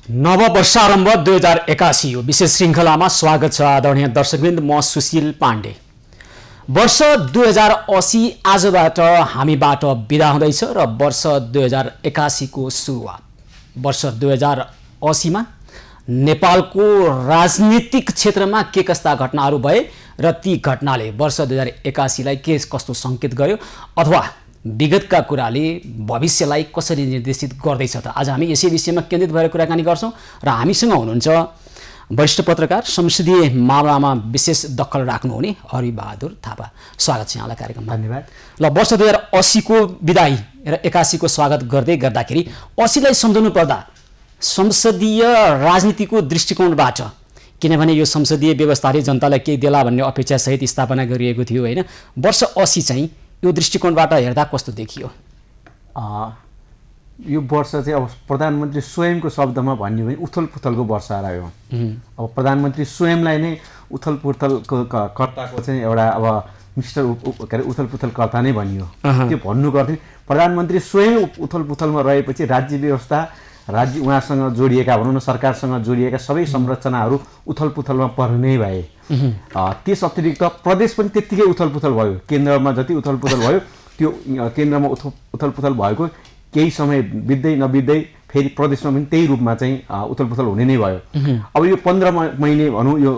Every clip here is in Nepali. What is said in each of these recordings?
नव वर्षारम्भ 2081 हो विशेष श्रृङ्खलामा स्वागत छ आदरणीय दर्शकवृन्द। म सुशील पाण्डे। वर्ष 2080 आजबाट हामीबाट बिदा हुँदैछ र वर्ष 2081 को सुरुवात। वर्ष 2080 मा नेपालको राजनीतिक क्षेत्रमा के कस्ता घटनाहरू भए र ती घटनाले वर्ष 2081 लाई के कस्तो संकेत गर्यो अथवा विगतका कुराले भविष्यलाई कसरी निर्देशित गर्दैछ त आज हामी यसै विषयमा केन्द्रित भएर कुराकानी गर्छौं र हामीसँग हुनुहुन्छ वरिष्ठ पत्रकार संसदीय मामलामा विशेष दखल राख्नुहुने हरि बहादुर थापा। स्वागत छ यहाँलाई कार्यक्रममा। धन्यवाद। ल वर्ष 2080 को बिदाई र 81 को स्वागत गर्दाखेरि 80 लाई सम्झनु पर्दा संसदीय राजनीतिको दृष्टिकोणबाट, किनभने यो संसदीय व्यवस्थाले जनतालाई केही देला भन्ने अपेक्षा सहित स्थापना गरिएको थियो हैन, वर्ष 80 चाहिँ यो दृष्टिकोणबाट हेर्दा कस्तो देखियो? यो वर्ष चाहिँ अब प्रधानमन्त्री स्वयंको शब्दमा भन्यो भने उथलपुथलको वर्ष रह्यो। अब प्रधानमन्त्री स्वयंलाई नै उथलपुथलको कर्ताको चाहिँ एउटा अब मिस्टर उथलपुथल कर्ता नै भनियो। त्यो भन्नु गर्थ्यो प्रधानमन्त्री स्वयं उथलपुथलमा रहेपछि राज्य व्यवस्था, राज्य उहाँसँग जोडिएका भनौँ न सरकारसँग जोडिएका सबै संरचनाहरू उथलपुथलमा पर्ने भए। त्यस अतिरिक्त प्रदेश पनि त्यत्तिकै उथलपुथल भयो। केन्द्रमा जति उथलपुथल भयो त्यो केन्द्रमा उथलपुथल भएको केही समय बित्दै नबित्दै फेरि प्रदेशमा पनि त्यही रूपमा चाहिँ उथलपुथल हुने नै भयो। अब यो 15 महिने भनौँ, यो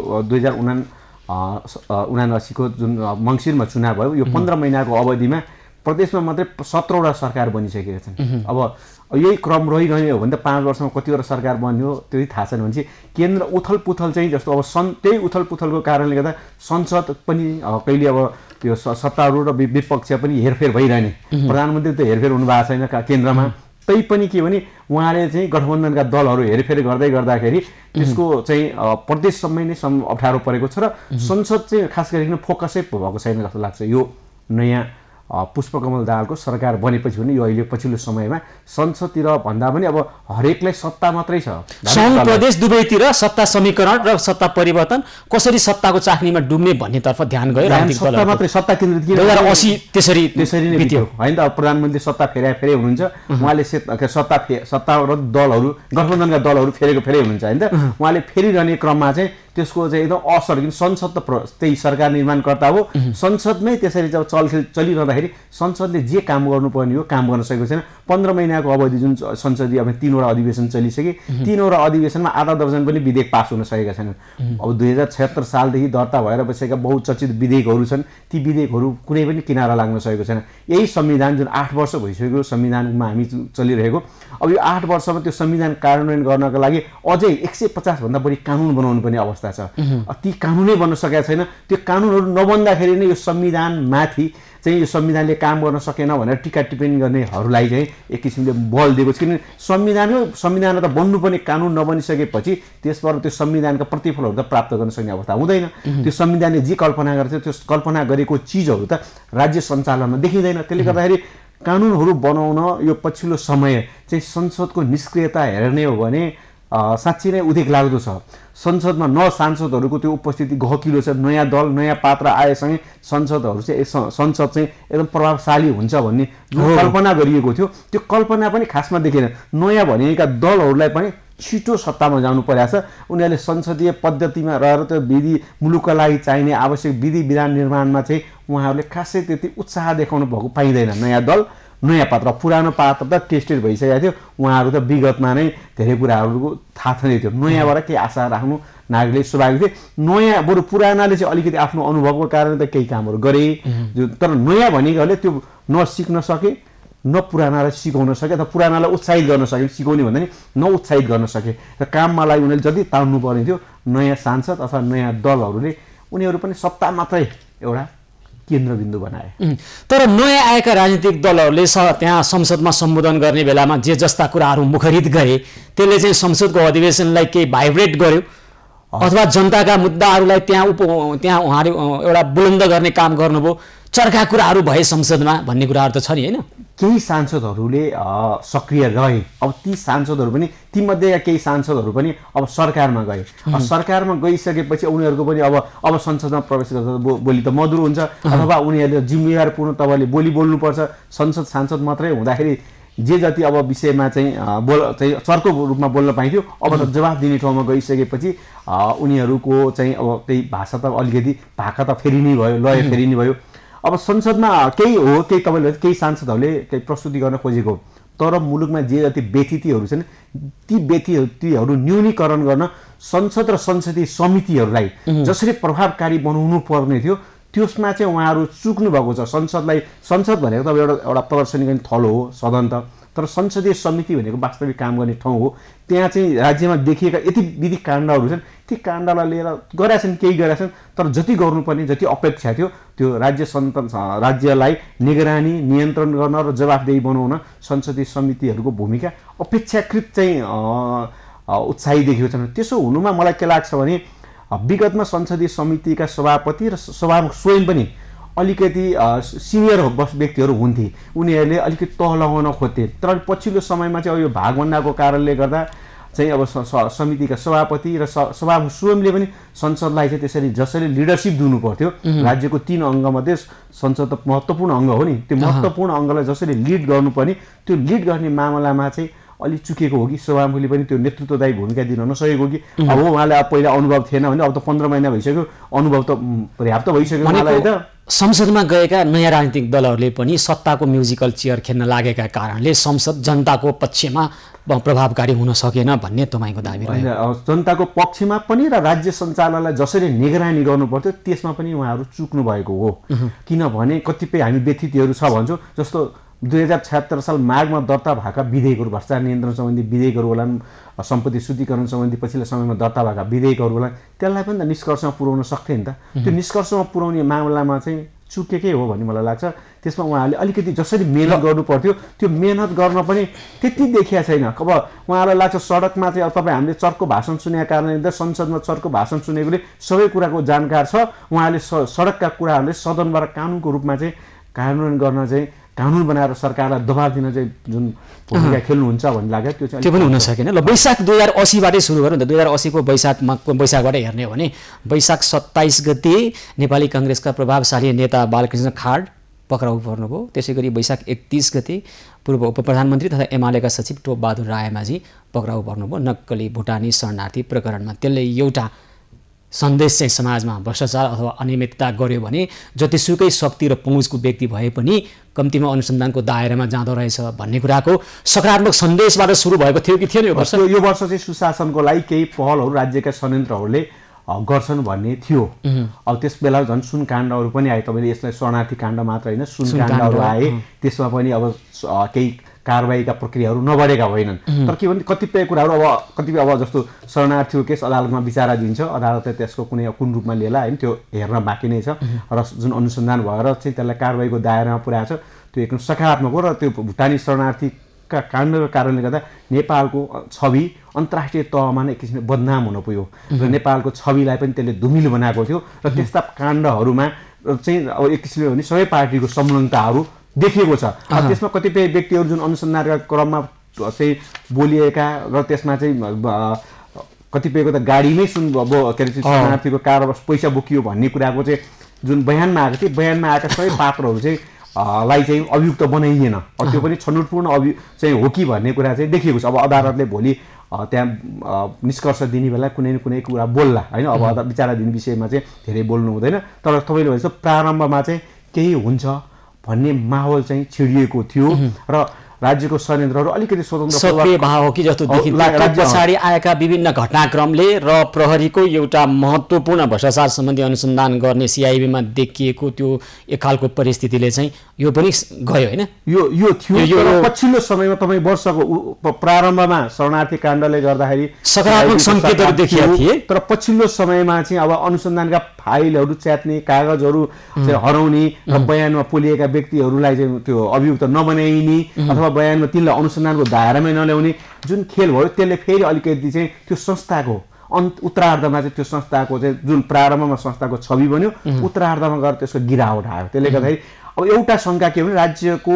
2079 को जुन मङ्सिरमा चुनाव भयो, यो 15 महिनाको अवधिमा प्रदेशमा मात्रै 17 वटा सरकार बनिसकेका छन्। अब यही क्रम रहिरह्यो भने त 5 वर्षमा कतिवटा सरकार बन्यो त्यो थाहा छैन भने चाहिँ केन्द्र उथलपुथल चाहिँ जस्तो अब त्यही उथलपुथलको कारणले गर्दा संसद पनि कहिले अब त्यो सत्तारूढ र विपक्ष पनि हेरफेर भइरहने। प्रधानमन्त्री त हेरफेर हुनु भएको छैन केन्द्रमा, तै पनि के भने उहाँले चाहिँ गठबन्धनका दलहरू हेरफेर गर्दाखेरि त्यसको चाहिँ प्रदेशसम्मै नै अप्ठ्यारो परेको छ र संसद चाहिँ खास गरिकन फोकसै भएको छैन जस्तो लाग्छ। यो नयाँ पुष्पकमल दाहालको सरकार बनेपछि पनि यो अहिले पछिल्लो समयमा संसदतिर भन्दा पनि अब हरेकलाई सत्ता मात्रै छ। सङ्घ प्रदेश दुवैतिर सत्ता समीकरण र सत्ता परिवर्तन कसरी सत्ताको चाकनीमा डुब्ने भन्नेतर्फ ध्यान गयो। सत्ता मात्रै सत्ता केन्द्रित 2080 त्यसरी नै बित्यो हैन त। प्रधानमन्त्री सत्ता फेरि हुनुहुन्छ, उहाँले सत्ता र दलहरू गठबन्धनका दलहरू फेरि हुनुहुन्छ हैन त। उहाँले फेरिरहने क्रममा चाहिँ त्यसको चाहिँ एकदम असर, किन संसद त त्यही सरकार निर्माणकर्ता हो। संसदमै त्यसरी जब चलिरहँदाखेरि संसदले जे काम गर्नुपर्ने हो काम गर्न सकेको छैन। 15 महिनाको अवधि जुन संसदीय अब 3 वटा अधिवेशन चलिसके, 3 वटा अधिवेशनमा आधा दर्जन पनि विधेयक पास हुन सकेका छैनन्। अब 2076 सालदेखि दर्ता भएर बसेका बहुचर्चित विधेयकहरू छन्, ती विधेयकहरू कुनै पनि किनारा लाग्न सकेको छैन। यही संविधान जुन 8 वर्ष भइसकेको संविधानमा हामी चलिरहेको, अब यो 8 वर्षमा त्यो संविधान कार्यान्वयन गर्नका लागि अझै 150 भन्दा बढी कानुन बनाउनु पर्ने अवस्था छ। ती कानुनै बन्न सकेका छैन। त्यो कानुनहरू नबन्दाखेरि नै यो संविधानमाथि चाहिँ यो संविधानले काम गर्न सकेन भनेर टिका टिप्पणी गर्नेहरूलाई चाहिँ एक किसिमले बल दिएको छ। किनभने संविधान त बन्नुपर्ने कानुन नबनिसकेपछि त्यसबाट त्यो संविधानका प्रतिफलहरू त प्राप्त गर्न सक्ने अवस्था हुँदैन। त्यो संविधानले जे कल्पना गर्छ त्यो कल्पना गरेको चिजहरू त राज्य सञ्चालनमा देखिँदैन। त्यसले गर्दाखेरि कानुनहरू बनाउन यो पछिल्लो समय चाहिँ संसदको निष्क्रियता हेर्ने हो भने साँच्चै नै उदेक लाग्दो छ। संसदमा न सांसदहरूको त्यो उपस्थिति गहकिलो छ। नयाँ दल नयाँ पात्र आएसँगै संसद चाहिँ एकदम प्रभावशाली हुन्छ भन्ने जुन कल्पना गरिएको थियो त्यो कल्पना पनि खासमा देखिएन। नयाँ भनिएका दलहरूलाई पनि छिटो सत्तामा जानु परेको छ। उनीहरूले संसदीय पद्धतिमा रहेर त्यो मुलुकका लागि चाहिने आवश्यक विधि विधान निर्माणमा चाहिँ उहाँहरूले खासै त्यति उत्साह देखाउनु भएको पाइँदैन। नयाँ दल नयाँ पात्र, पुरानो पात्र त टेस्टेड भइसकेको थियो। उहाँहरू त विगतमा नै धेरै कुराहरूको थाहा छँदै थियो। नयाँबाट केही आशा राख्नु नागरिकले स्वाभाविक थियो। नयाँ बरु पुरानाले चाहिँ अलिकति आफ्नो अनुभवको कारणले त केही कामहरू गरे, तर नयाँ भनेकोहरूले त्यो न सिक्न सके न पुरानालाई सिकाउन सके अथवा पुरानालाई उत्साहित गर्न सके। सिकाउने भन्दा नि नउत्साहित गर्न सके र काममा लागि उनीहरूले जति तान्नु पर्ने थियो नयाँ सांसद अथवा नयाँ दलहरूले उनीहरू पनि सत्ता मात्रै एउटा केन्द्रबिन्दु बनाए। तर नयाँ आएका राजनीतिक दलहरूले त्यहाँ संसदमा सम्बोधन गर्ने बेलामा जे जस्ता कुराहरू मुखरित गरे त्यसले चाहिँ संसदको अधिवेशनलाई केही भाइब्रेट गर्यो अथवा जनताका मुद्दाहरूलाई त्यहाँ उहाँले एउटा बुलन्द गर्ने काम गर्नुभयो, चर्का कुराहरू भए संसदमा भन्ने कुराहरू त छ नि हैन। केही सांसदहरूले सक्रिय रहे। अब ती सांसदहरू पनि तीमध्ये केही सांसदहरू पनि अब सरकारमा गए। सरकारमा गइसकेपछि उनीहरूको पनि अब संसदमा प्रवेश गर्दा बोली त मधुर हुन्छ अथवा उनीहरूले जिम्मेवारपूर्ण तवरले बोल्नुपर्छ। सांसद मात्रै हुँदाखेरि जे जति अब विषयमा चाहिँ चर्को रूपमा बोल्न पाइन्थ्यो अब त जवाफ दिने ठाउँमा गइसकेपछि उनीहरूको चाहिँ अब त्यही भाषा त अलिकति भाका त फेरि नै भयो, लय फेरि नै भयो। अब संसदमा केही हो, केही तपाईँले केही सांसदहरूले केही प्रस्तुति गर्न खोजेको, तर मुलुकमा जे जति व्यथितिहरू छन् ती व्यथितिहरू न्यूनीकरण गर्न संसद र संसदीय समितिहरूलाई जसरी प्रभावकारी बनाउनु पर्ने थियो त्यसमा चाहिँ उहाँहरू चुक्नु भएको छ। संसद भनेको त एउटा प्रदर्शनी गर्ने थलो हो, सदन त, तर संसदीय समिति भनेको वास्तविक काम गर्ने ठाउँ हो। त्यहाँ चाहिँ राज्यमा देखिएका यति विधि काण्डहरू छन् ती काण्डलाई लिएर गरेछन्, केही गरेछन्, तर जति गर्नुपर्ने जति अपेक्षा थियो त्यो राज्यलाई निगरानी नियन्त्रण गर्न र जवाफदेही बनाउन संसदीय समितिहरूको भूमिका अपेक्षाकृत चाहिँ उत्साही देखिएको छ। त्यसो हुनुमा मलाई के लाग्छ भने विगतमा संसदीय समितिका सभापति र सभामुख स्वयं पनि अलिकति सिनियर व्यक्तिहरू हुन्थे, उनीहरूले अलिकति तह लगाउन खोज्थे। तर पछिल्लो समयमा चाहिँ अब यो भागभण्डाको कारणले गर्दा चाहिँ अब समितिका सभापति र सभामुख स्वयंले पनि संसदलाई चाहिँ त्यसरी जसरी लिडरसिप दिनु पर्थ्यो, राज्यको 3 अङ्गमध्ये संसद त महत्त्वपूर्ण अङ्ग हो नि, त्यो महत्त्वपूर्ण अङ्गलाई जसरी लिड गर्नुपर्ने त्यो लिड गर्ने मामलामा चाहिँ अलि चुकेको हो कि सभामुखले पनि त्यो नेतृत्वदायी भूमिका दिन नसकेको कि अब उहाँलाई पहिला अनुभव थिएन भने अब त 15 महिना भइसक्यो, अनुभव त पर्याप्त भइसक्यो उहाँलाई त। संसदमा गएका नयाँ राजनीतिक दलहरूले पनि सत्ताको म्युजिकल चेयर खेल्न लागेका कारणले संसद जनताको पक्षमा प्रभावकारी हुन सकेन भन्ने तपाईँको दाबी रह्यो। जनताको पक्षमा पनि र राज्य सञ्चालनलाई जसरी निगरानी गर्नु पर्थ्यो त्यसमा पनि उहाँहरू चुक्नु भएको हो। किनभने कतिपय हामी व्यथितिहरू छ भन्छौँ, जस्तो 2076 साल माघमा दर्ता भएका विधेयकहरू, भ्रष्टाचार नियन्त्रण सम्बन्धी विधेयकहरू होला, सम्पत्ति शुद्धिकरण सम्बन्धी पछिल्लो समयमा दर्ता भएका विधेयकहरू होला, त्यसलाई पनि त निष्कर्षमा पुर्याउन सक्थे नि त। त्यो निष्कर्षमा पुर्याउने मामलामा चाहिँ चुकेकै हो भन्ने मलाई लाग्छ। त्यसमा उहाँहरूले अलिकति जसरी मेहनत गर्नु पर्थ्यो त्यो मेहनत गर्न पनि त्यति देखिया छैन। अब उहाँहरूलाई लाग्छ सडकमा चाहिँ अब तपाईँ हामीले चर्को भाषण सुनेका कारणले संसदमा चर्को भाषण सुनेकोले सबै कुराको जानकार छ, उहाँहरूले सडकका कुराहरूले सदनबाट कानुनको रूपमा चाहिँ कार्यान्वयन गर्न चाहिँ कानुन बनाएर सरकारलाई दबाब दिन चाहिँ जुन भूमिका खेल्नुहुन्छ भन्ने लाग्यो त्यो पनि हुन सकेन। ल वैशाख 2080बाटै सुरु गरौँ न। 2080 को वैशाखबाट हेर्ने हो भने वैशाख 27 गते नेपाली काङ्ग्रेसका प्रभावशाली नेता बालकृष्ण खाड पक्राउ पर्नुभयो। त्यसै गरी वैशाख 31 गते पूर्व उप प्रधानमन्त्री तथा एमालेका सचिव टोप बहादुर रायमाझी पक्राउ पर्नुभयो नक्कली भुटानी शरणार्थी प्रकरणमा। त्यसले एउटा सन्देश चाहिँ समाजमा भ्रष्टाचार अथवा अनियमितता गर्यो भने जतिसुकै शक्ति र पहुँचको व्यक्ति भए पनि कम्तीमा अनुसन्धानको दायरामा जाँदो रहेछ भन्ने कुराको सकारात्मक सन्देशबाट सुरु भएको थियो कि थिएन यो वर्ष? यो वर्ष चाहिँ सुशासनको लागि केही पहलहरू राज्यका संयन्त्रहरूले गर्छन् भन्ने थियो। अब त्यस बेला झन् सुन काण्डहरू पनि आए, तपाईँले यसलाई शरणार्थी काण्ड मात्र होइन सुन काण्डहरू आए, त्यसमा पनि अब केही कारबाहीका प्रक्रियाहरू नबढेका होइनन्। तर के भने कतिपय कुराहरू अब जस्तो शरणार्थीको केस अदालतमा विचारा दिन्छ, अदालतले त्यसको कुन रूपमा लिएला होइन त्यो हेर्न बाँकी नै छ र जुन अनुसन्धान भएर चाहिँ त्यसलाई कारबाहीको दायरामा पुर्याएको छ त्यो एकदम सकारात्मक हो। र त्यो भुटानी शरणार्थीका काण्डको कारणले गर्दा नेपालको छवि अन्तर्राष्ट्रिय तहमा नै एक किसिमले बदनाम हुन पुग्यो र नेपालको छविलाई पनि त्यसले धुमिलो बनाएको थियो र त्यस्ता काण्डहरूमा चाहिँ अब एक किसिमले भने सबै पार्टीको संलग्नताहरू देखिएको छ। त्यसमा कतिपय व्यक्तिहरू जुन अनुसन्धानका क्रममा चाहिँ बोलिएका र त्यसमा चाहिँ कतिपयको त गाडीमै के अरे शरणार्थीको कार पैसा बोकियो भन्ने कुराको चाहिँ जुन बयानमा आएको थियो, बयानमा आएका सबै पात्रहरू चाहिँ लाई चाहिँ अभियुक्त बनाइएन। त्यो पनि छनौटपूर्ण चाहिँ हो कि भन्ने कुरा चाहिँ देखिएको छ। अब अदालतले भोलि त्यहाँ निष्कर्ष दिने बेला कुनै न कुनै कुरा बोल्ला होइन। अब विचारा दिने विषयमा चाहिँ धेरै बोल्नु हुँदैन, तर तपाईँले भने जस्तो प्रारम्भमा चाहिँ केही हुन्छ भन्ने माहौल चाहिँ छिडिएको थियो र राज्यको संयन्त्रहरू अलिकति स्वतन्त्र सक्रिय भाव हो कि जस्तो देखिन्छ। पछाडि आएका विभिन्न घटनाक्रमले र प्रहरीको एउटा महत्त्वपूर्ण भ्रष्टाचार सम्बन्धी अनुसन्धान गर्ने सिआइबीमा देखिएको त्यो एक खालको परिस्थितिले चाहिँ यो पनि गयो होइन। यो थियो पछिल्लो समयमा तपाईँ वर्षको प्रारम्भमा शरणार्थी काण्डले गर्दाखेरि सकारात्मक सङ्केतहरू देखिएका थिए, तर पछिल्लो समयमा चाहिँ अब अनुसन्धानका फाइलहरू च्यात्ने, कागजहरू हराउने र बयानमा पोलिएका व्यक्तिहरूलाई चाहिँ त्यो अभियुक्त नबनाइने अथवा बयानमा तिनलाई अनुसन्धानको दायरामै नल्याउने जुन खेल भयो त्यसले फेरि अलिकति चाहिँ त्यो संस्थाको उत्तरार्धमा चाहिँ त्यो संस्थाको चाहिँ जुन प्रारम्भमा संस्थाको छवि बन्यो उत्तरार्धमा गएर त्यसको गिरावट आयो। त्यसले गर्दाखेरि अब एउटा शङ्का के भने राज्यको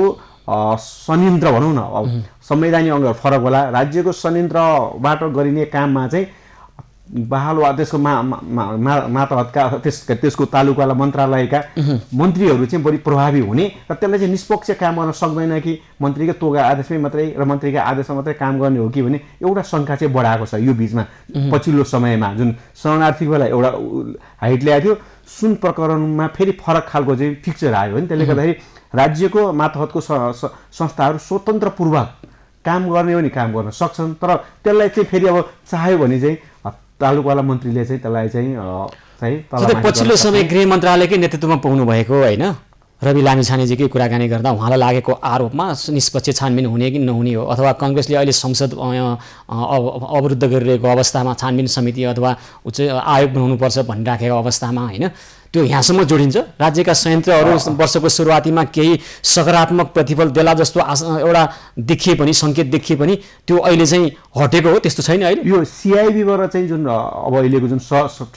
संयन्त्र भनौँ न, अब संवैधानिक अङ्गहरू फरक होला, राज्यको संयन्त्रबाट गरिने काममा चाहिँ बहाल वा त्यसको मातहतका त्यसको तालुकावाला मन्त्रालयका मन्त्रीहरू चाहिँ बढी प्रभावी हुने र त्यसलाई चाहिँ निष्पक्ष काम गर्न सक्दैन कि मन्त्रीको तोगा आदेशमै मात्रै र मन्त्रीका आदेशमा मात्रै काम गर्ने हो कि भने एउटा शङ्का चाहिँ बढाएको छ यो बिचमा पछिल्लो समयमा जुन शरणार्थीको बेला एउटा हाइट ल्याएको थियो सुन प्रकरणमा फेरि फरक खालको चाहिँ पिक्चर आयो होइन त्यसले गर्दाखेरि राज्यको मातहतको संस्थाहरू स्वतन्त्रपूर्वक काम गर्ने हो नि काम गर्न सक्छन् तर त्यसलाई चाहिँ फेरि अब चाह्यो भने चाहिँ तालुकावाला मन्त्रीले चाहिँ त्यसलाई चाहिँ पछिल्लो समय गृह मन्त्रालयकै नेतृत्वमा पाउनु भएको होइन रवि लामिछानेजीकै कुराकानी गर्दा उहाँलाई लागेको आरोपमा निष्पक्ष छानबिन हुने कि नहुने हो अथवा काङ्ग्रेसले अहिले संसद अवरुद्ध गरिरहेको अवस्थामा छानबिन समिति अथवा उच्च आयोग बनाउनुपर्छ भनिराखेको अवस्थामा होइन त्यो यहाँसम्म जोडिन्छ राज्यका संयन्त्रहरू वर्षको सुरुवातीमा केही सकारात्मक प्रतिफल देला जस्तो एउटा देखिए पनि सङ्केत देखिए पनि त्यो अहिले चाहिँ हटेको हो त्यस्तो छैन अहिले यो सिआइबीबाट चाहिँ जुन अब अहिलेको जुन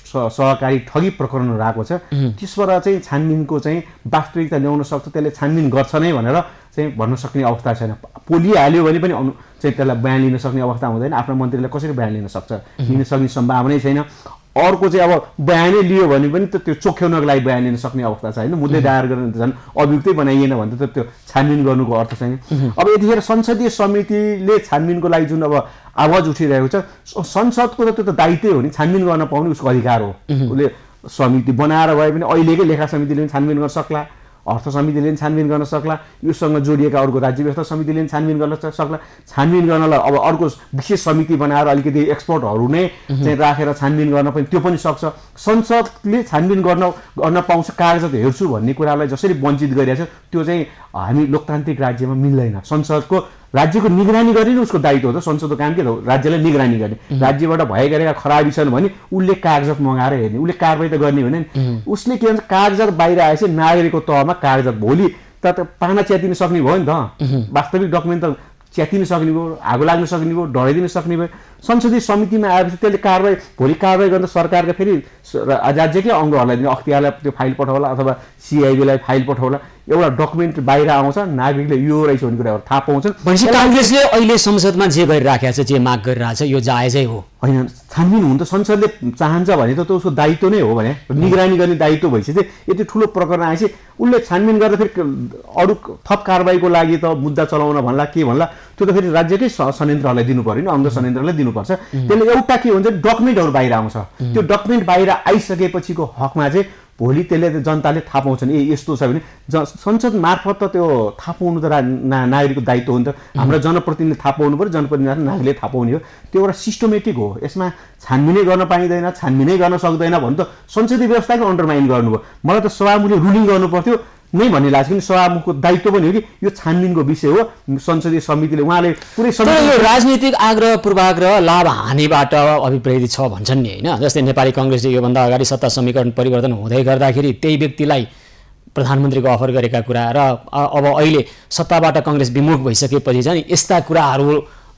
सहकारी ठगी प्रकरणहरू आएको छ त्यसबाट चाहिँ छानबिनको चाहिँ वास्तविकता ल्याउन सक्छ त्यसले छानबिन गर्छ नै भनेर चाहिँ भन्न सक्ने अवस्था छैन पोलिहाल्यो भने पनि चाहिँ त्यसलाई बयान लिन सक्ने अवस्था हुँदैन आफ्नो मन्त्रीले कसरी बयान लिन सक्छ लिन सक्ने सम्भावनै छैन अर्को चाहिँ अब बयानै लियो भने पनि त त्यो चोख्याउनको लागि बयान लिन सक्ने अवस्था छ होइन मुद्दै दायर गर्न झन् अभियुक्तै बनाइएन भने त त्यो छानबिन गर्नुको अर्थ छैन अब यतिखेर संसदीय समितिले छानबिनको लागि जुन अब आवाज उठिरहेको छ संसदको त त्यो त दायित्वै हो नि छानबिन गर्न पाउने उसको अधिकार हो उसले समिति बनाएर भए पनि अहिलेकै लेखा समितिले पनि छानबिन गर्न सक्ला अर्थ समितिले पनि छानबिन गर्न सक्ला योसँग जोडिएका अर्को राज्य व्यवस्था समितिले पनि छानबिन गर्न सक्ला छानबिन गर्नलाई अब अर्को विशेष समिति बनाएर अलिकति एक्सपर्टहरू नै चाहिँ राखेर छानबिन गर्न पनि त्यो पनि सक्छ संसदले छानबिन गर्न पाउँछ कागजात हेर्छु भन्ने कुरालाई जसरी वञ्चित गरिरहेछ त्यो चाहिँ हामी लोकतान्त्रिक राज्यमा मिल्दैन संसदको राज्यको निगरानी गर्ने नै उसको दायित्व हो त संसदको काम के हो राज्यलाई निगरानी गर्ने राज्यबाट भएका खराबी छन् भने उसले कागजात मगाएर हेर्ने उसले कारबाही त गर्ने होइन उसले के भन्छ कागजात बाहिर आएपछि नागरिकको तहमा कागजात भोलि त पाना च्यातिन सक्ने भयो नि त वास्तविक डकुमेन्ट त च्यातिन सक्ने भयो आगो लाग्न सक्ने भयो डढाइदिन सक्ने भयो संसदीय समितिमा आएपछि त्यसले कारबाही भोलि कारबाही गर्दा सरकारका फेरि राज्यकै अङ्गहरूलाई दिने अख्तियारलाई त्यो फाइल पठाउला अथवा सिआइबीलाई फाइल पठाउला एउटा डकुमेन्ट बाहिर आउँछ नागरिकले यो रहेछ भन्ने कुराहरू थाहा पाउँछन् भनेपछि काङ्ग्रेसले अहिले संसदमा जे गरिराखेको छ जे माग गरिरहेछ यो जायजै हो होइन छानबिन हुन त संसदले चाहन्छ भने त उसको दायित्व नै हो भने निगरानी गर्ने दायित्व भएपछि चाहिँ यति ठुलो प्रकरण आएपछि उसले छानबिन गर्दा फेरि अरू थप कारबाहीको लागि त मुद्दा चलाउन भन्ला के भन्ला त्यो त फेरि राज्यकै संयन्त्रहरूलाई दिनु पर्यो नि अंग संयन्त्रलाई दिनुपर्छ त्यसले एउटा के हुन्छ डकुमेन्टहरू बाहिर आउँछ त्यो डकुमेन्ट बाहिर आइसकेपछिको हकमा चाहिँ भोलि त्यसले जनताले थाहा पाउँछन् ए यस्तो छ भने संसद मार्फत त त्यो थाहा पाउनु त नागरिकको दायित्व हो नि त हाम्रो जनप्रतिनिधिले थाहा पाउनु पर्यो जनप्रतिनिधि नागरिकले थाहा पाउने हो त्यो एउटा सिस्टमेटिक हो यसमा छानबिनै गर्न पाइँदैन छानबिनै गर्न सक्दैन भने त संसदीय व्यवस्थाकै अन्डरमाइन गर्नुभयो मलाई त सभामुखले रुलिङ गर्नु पर्थ्यो नै भन्ने लाग्छ कि सभामुखको दायित्व पनि हो कि यो छानबिनको विषय हो संसदीय समितिले उहाँले पुरै यो राजनीतिक आग्रह पूर्वाग्रह लाभ हानिबाट अभिप्रेरित छ भन्छन् नि होइन जस्तै नेपाली काङ्ग्रेसले योभन्दा अगाडि सत्ता समीकरण परिवर्तन हुँदै गर्दाखेरि त्यही व्यक्तिलाई प्रधानमन्त्रीको अफर गरेका कुरा र अब अहिले सत्ताबाट काङ्ग्रेस विमुख भइसकेपछि चाहिँ यस्ता कुराहरू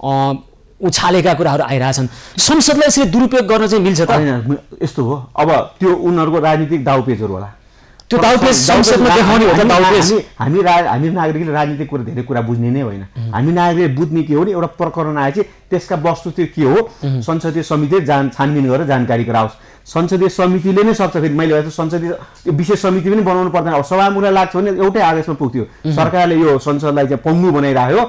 उछालेका कुराहरू आइरहेछन् संसदलाई यसरी दुरुपयोग गर्न चाहिँ मिल्छ त यस्तो हो अब त्यो उनीहरूको राजनीतिक दाउपेचहरू होला त्यो दाउपेच संसदमा देखाउने हो त दाउपेच हामी नागरिकले राजनीतिक कुरा धेरै कुरा बुझ्ने नै होइन हामी नागरिकले बुझ्ने के हो नि एउटा प्रकरण आएपछि त्यसका वस्तु त्यो के हो संसदीय समितिले छानबिन गरेर जानकारी गराओस् संसदीय समितिले नै सक्छ फेरि मैले भनेको संसदीय विशेष समिति पनि बनाउनु पर्दैन अब सभामुखलाई लाग्छ भने एउटै आदेशमा पुग्थ्यो सरकारले यो संसदलाई चाहिँ पङ्गु बनाइराख्यो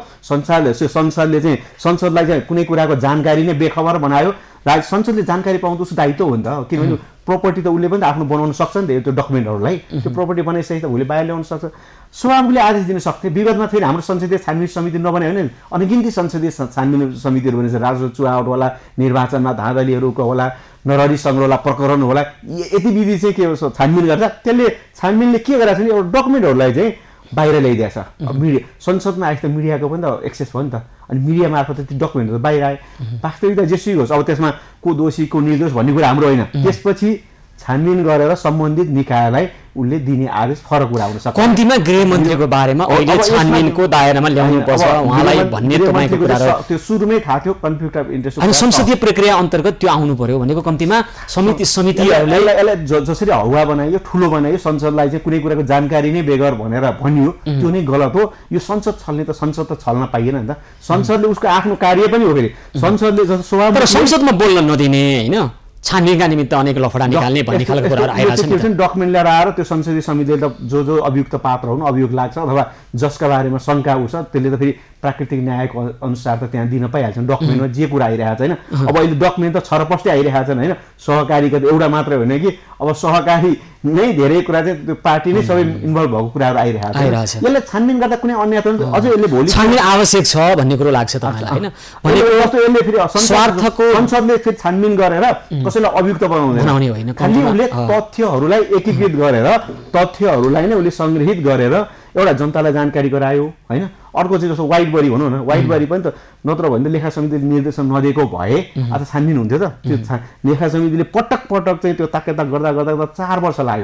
संसदले चाहिँ संसदलाई चाहिँ कुनै कुराको जानकारी नै बेखबर बनायो संसदले जानकारी पाउनु उसको दायित्व हो नि त किनभने प्रपर्टी त उसले पनि आफ्नो बनाउन सक्छ नि त त्यो डकुमेन्टहरूलाई त्यो प्रपर्टी बनाइसकेपछि त उसले बाहिर ल्याउन सक्छ सभामुखले आदेश दिन सक्थे विगतमा फेरि हाम्रो संसदीय छानबिन समिति नबनायो भने अनगिन्ती संसदीय छानबिन समितिहरू बनेछ राजस्व चुहावट होला निर्वाचनमा धाँधलीहरूको होला नरहरी सङ्ग्रहला प्रकरण होला यति विधि चाहिँ के हो छानबिन गर्दा त्यसले छानबिनले के गरेको छ भने एउटा डकुमेन्टहरूलाई चाहिँ बाहिर ल्याइदिएछ मिडिया संसदमा आएपछि त मिडियाको पनि त एक्सेस भयो नि त अनि मिडिया मार्फत त्यो डकुमेन्टहरू बाहिर आए वास्तविकता जेसुकै होस् अब त्यसमा को दोषी को निर्दोष भन्ने कुरा हाम्रो होइन त्यसपछि छानबिन गरेर सम्बन्धित निकायलाई उनले दिने आदेश फरक कुरा हुन सक्छ कम्तीमा गृहमन्त्रीको बारेमा अहिले छानबिनको दायरामा ल्याउनु पर्छ उहाँलाई भन्ने तपाईको कुरा त्यो सुरुमै थाहा थियो कन्फ्लिक्ट अफ इन्ट्रेस्ट अनि संसदीय प्रक्रिया अन्तर्गत त्यो आउनु पर्यो भनेको कम्तीमा समितिहरूले जसरी हौवा बनायो ठुलो बनायो संसदलाई चाहिँ कुनै कुराको जानकारी नै बेगर भनेर भनियो त्यो नै गलत हो यो संसद छल्ने त संसद त छल्न पाइएन नि त संसदले उसको आफ्नो कार्य पनि हो फेरि संसदले जस्तो सभामा संसदमा बोल्न नदिने हैन छानबिनका निमित्त अनेक लफडा निकाल्ने भन्ने खालको कुराहरू आइरहेको छ नि। डकुमेन्ट ल्याएर आएर त्यो संसदीय समितिले त जो अभियुक्त पात्र हुन् अभियोग लाग्छ अथवा जसका बारेमा शङ्का उठ्छ त्यसले त फेरि प्राकृतिक न्यायको अनुसार त त्यहाँ दिन पाइहाल्छन्। डकुमेन्टमा जे कुरा आइरहेको छ होइन, अब अहिले डकुमेन्ट त छरपष्टै आइरहेको छन् होइन। सहकारीको त एउटा मात्रै होइन कि अब सहकारी नै धेरै कुरा चाहिँ त्यो पार्टी नै सबै इन्भल्भ भएको कुराहरू आइरहेको छ। यसले छानबिन गर्दा कुनै अन्य अझ यसले भोलि छानबिन आवश्यक छ भन्ने कुरो लाग्छ तपाईँलाई होइन? यसले फेरि स्वार्थको संसदले फेरि छानबिन गरेर कसैलाई अभियुक्त बनाउँदैन, खालि उसले तथ्यहरूलाई एकीकृत गरेर तथ्यहरूलाई नै उसले सङ्ग्रहित गरेर एउटा जनतालाई जानकारी गरायो होइन। अर्को चाहिँ जस्तो वाइटबरी भनौँ न, वाइटबरी पनि त नत्र भने त लेखा समितिले निर्देशन नदिएको भए आज छानबिन हुन्थ्यो त। त्यो लेखा समितिले पटक पटक चाहिँ त्यो ताकेताक गर्दा गर्दा 4 वर्ष लाग्यो,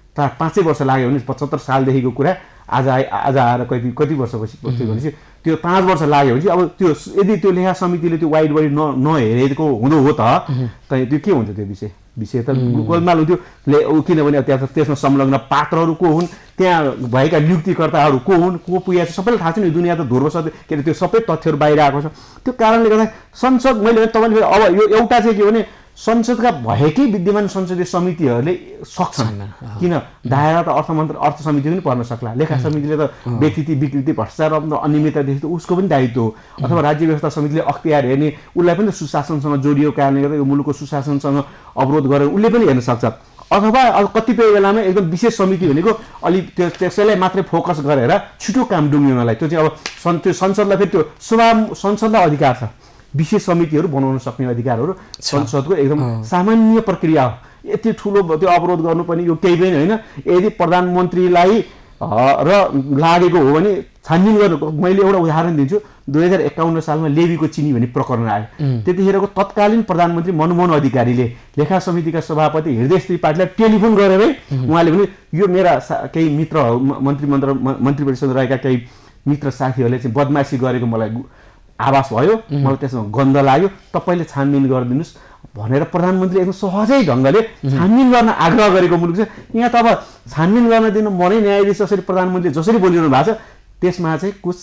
5 वर्ष लाग्यो भने 75 सालदेखिको कुरा आज आएर कति वर्षपछि भनेपछि त्यो 5 वर्ष लाग्यो भने चाहिँ अब त्यो यदि त्यो लेखा समितिले त्यो वाइटबरी नहेरेको हुँदो हो त त्यो के हुन्छ? त्यो विषय त गोलमाल हुन्थ्यो। किनभने त्यसमा संलग्न पात्रहरू को हुन्, त्यहाँ भएका नियुक्तिकर्ताहरू को हुन्, को पुगेको छ सबैलाई थाहा छ नि। दुनियाँ त ध्रुव छ, के अरे त्यो सबै तथ्यहरू बाहिर आएको छ। त्यो कारणले गर्दा संसद मैले तपाईँले अब यो एउटा चाहिँ के भने संसदका भएकै विद्यमान संसदीय समितिहरूले सक्छन्। किन दायरा त अर्थ समिति पनि पर्न सक्ला, लेखा समितिले त व्यक्ति विकृति भ्रष्टाचार अनियमिततादेखि त उसको पनि दायित्व हो, अथवा राज्य व्यवस्था समितिले अख्तियार हेर्ने उसलाई पनि त सुशासनसँग जोडिएको कारणले गर्दा यो मुलुकको सुशासनसँग अवरोध गरेर उसले पनि हेर्न सक्छ। अथवा अब कतिपय बेलामा एकदम विशेष समिति भनेको अलि त्यसैलाई मात्रै फोकस गरेर छिटो काम डुङ्गिनलाई त्यो चाहिँ अब त्यो संसदलाई फेरि त्यो संसदलाई अधिकार छ विशेष समितिहरू बनाउन सक्ने अधिकारहरू संसदको एकदम सामान्य प्रक्रिया हो। यति ठुलो त्यो अवरोध गर्नु पनि यो केही पनि होइन। यदि प्रधानमन्त्रीलाई र लागेको हो भने छानबिन गर्नु। मैले एउटा उदाहरण दिन्छु, 2051 सालमा लेबीको चिनी भन्ने प्रकरण आयो। त्यतिखेरको तत्कालीन प्रधानमन्त्री मनमोहन अधिकारीले लेखा समितिका सभापति हृदय त्रिपाठीलाई टेलिफोन गरेरै उहाँले भने यो मेरा केही मित्र मन्त्री परिषदमा रहेका केही मित्र साथीहरूले चाहिँ बदमासी गरेको मलाई आभास भयो, मलाई त्यसमा गन्ध लाग्यो, तपाईँले छानबिन गरिदिनुहोस् भनेर प्रधानमन्त्री एकदम सहजै ढङ्गले छानबिन गर्न आग्रह गरेको मुलुक छ। यहाँ त अब छानबिन गर्न दिनु मनै न्यायाधीश जसरी प्रधानमन्त्री जसरी बोलिरहनु भएको छ त्यसमा चाहिँ कुछ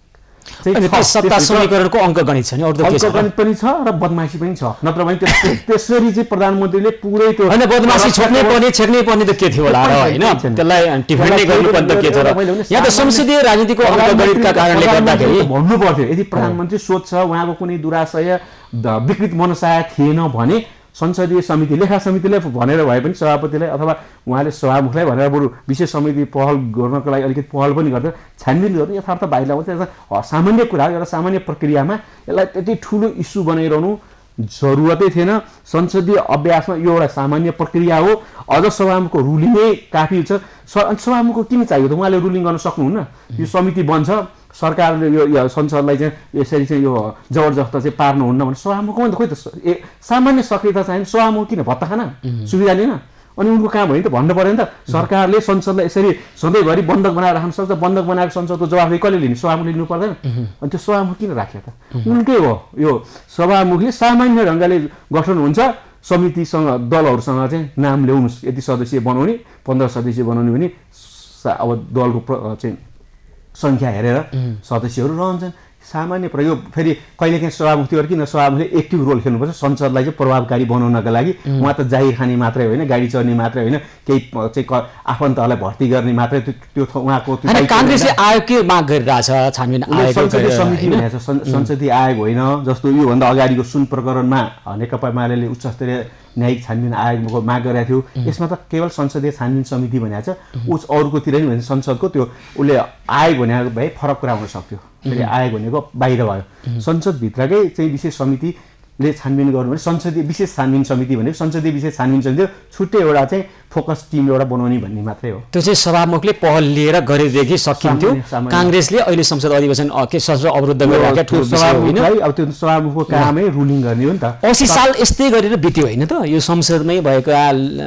सत्ता समीकरणको अङ्कगणित छ नि, अङ्कगणित पनि छ र बदमासी पनि छ। नत्र भने त्यसरी चाहिँ प्रधानमन्त्रीले पुरै त्यो हैन बदमासी छोड्नै पर्ने छेक्नै पर्ने त के थियो होला र हैन, त्यसलाई डिफेन्डै गर्नुपर्ने त के छ र। यहाँ त संसदीय राजनीतिको अङ्कगणितका कारणले गर्दाखेरि भन्नु पर्थ्यो यदि प्रधानमन्त्री सोध्छ उहाँको कुनै दुराशय विकृत मनसाय थिएन भने संसदीय समिति लेखा समितिले भनेर भए पनि सभापतिलाई अथवा उहाँले सभामुखलाई भनेर बरु विशेष समिति पहल गर्नको लागि अलिकति पहल पनि गर्दै छानबिन गर्नु यथार्थ बाहिर आउँछ। सामान्य कुरा हो, एउटा सामान्य प्रक्रियामा यसलाई त्यति ठुलो इस्यु बनाइरहनु जरुरतै थिएन। संसदीय अभ्यासमा यो एउटा सामान्य प्रक्रिया हो। अझ सभामुखको रुलिङै काफी छ। सभामुखको किन चाहियो त? उहाँले रुलिङ गर्न सक्नुहुन्न। यो समिति बन्छ, सरकारले यो संसदलाई चाहिँ यसरी चाहिँ यो जबरजस्त चाहिँ पार्नुहुन्न भने सभामुखमा त खोइ त सामान्य सक्रियता चाहिने। सभामुख किन भत्ता खाना सुविधा लिन? अनि उनको काम होइन त भन्नु पर्यो नि त। सरकारले संसदलाई यसरी सधैँभरि बन्धक बनाएर राख्न सक्छ। बन्धक बनाएको संसदको जवाफदेही कसले लिने? सभामुखले लिनु पर्दैन। अनि त्यो सभामुख किन राख्यो त? उनकै हो यो सभामुखले सामान्य ढङ्गले गठन हुन्छ समितिसँग दलहरूसँग चाहिँ नाम ल्याउनुहोस्, यति सदस्य बनाउने 15 सदस्य बनाउने भने अब दलको चाहिँ सङ्ख्या हेरेर सदस्यहरू रहन्छन्। सामान्य प्रयोग फेरि कहिलेकाहीँ सभामुखहरू किन सभामुखले एक्टिभ रोल खेल्नुपर्छ संसदलाई चाहिँ प्रभावकारी बनाउनका लागि। उहाँ त जाहिर खाने मात्रै होइन, गाडी चढ्ने मात्रै होइन, केही चाहिँ आफन्तहरूलाई भर्ती गर्ने मात्रै त्यो उहाँको काङ्ग्रेसले आयोग के माग गरिरहेछ? छानबिन आयोग संसदीय समिति भनेको संसदीय आयोग होइन। जस्तो योभन्दा अगाडिको सुन प्रकरणमा नेकपा एमाले उच्च स्तरीय न्यायिक छानबिन आयोगको माग गरेको थियो। यसमा त केवल संसदीय छानबिन समिति भनेको छ। उस अरूकोतिर नि भने संसदको त्यो उसले आयोग भनेको भए फरक कुरा हुन सक्थ्यो। फेरि आयोग भनेको बाहिर भयो। संसदभित्रकै चाहिँ विशेष समितिले छानबिन गर्नु भने संसदीय विशेष छानबिन समिति भनेको संसदीय विशेष छानबिन समिति छुट्टै एउटा चाहिँ फोकस टिम एउटा बनाउने भन्ने मात्रै हो। त्यो चाहिँ सभामुखले पहल लिएर गरेदेखि सकिन्थ्यो। काङ्ग्रेसले अहिले संसद अधिवेशन के सत्र अवरुद्ध गरिरहेका ठुलो विषय होइन। अब त्यो सभामुखको कामै रुलिङ गर्ने हो नि त। 80 साल यस्तै गरेर बित्यो होइन त? यो संसदमै भएका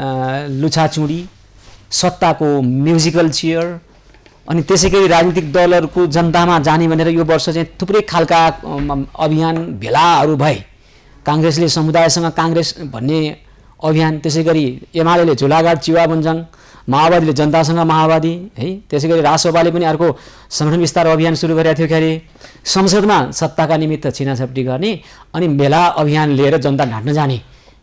लुछाचुडी, सत्ताको म्युजिकल चेयर, अनि त्यसै गरी राजनीतिक दलहरूको जनतामा जाने भनेर यो वर्ष चाहिँ थुप्रै खालका अभियान भेलाहरू भए। काङ्ग्रेसले समुदायसँग काङ्ग्रेस भन्ने अभियान, त्यसै गरी एमाले झुलाघाट चिवा बन्जाङ, माओवादीले जनतासँग माओवादी है, त्यसै गरी रासोपाले पनि अर्को सङ्गठन विस्तार अभियान सुरु गरेको थियो। क्यारे संसदमा सत्ताका निमित्त छिनाछप्टी गर्ने अनि भेला अभियान लिएर जनता ढाँट्न जाने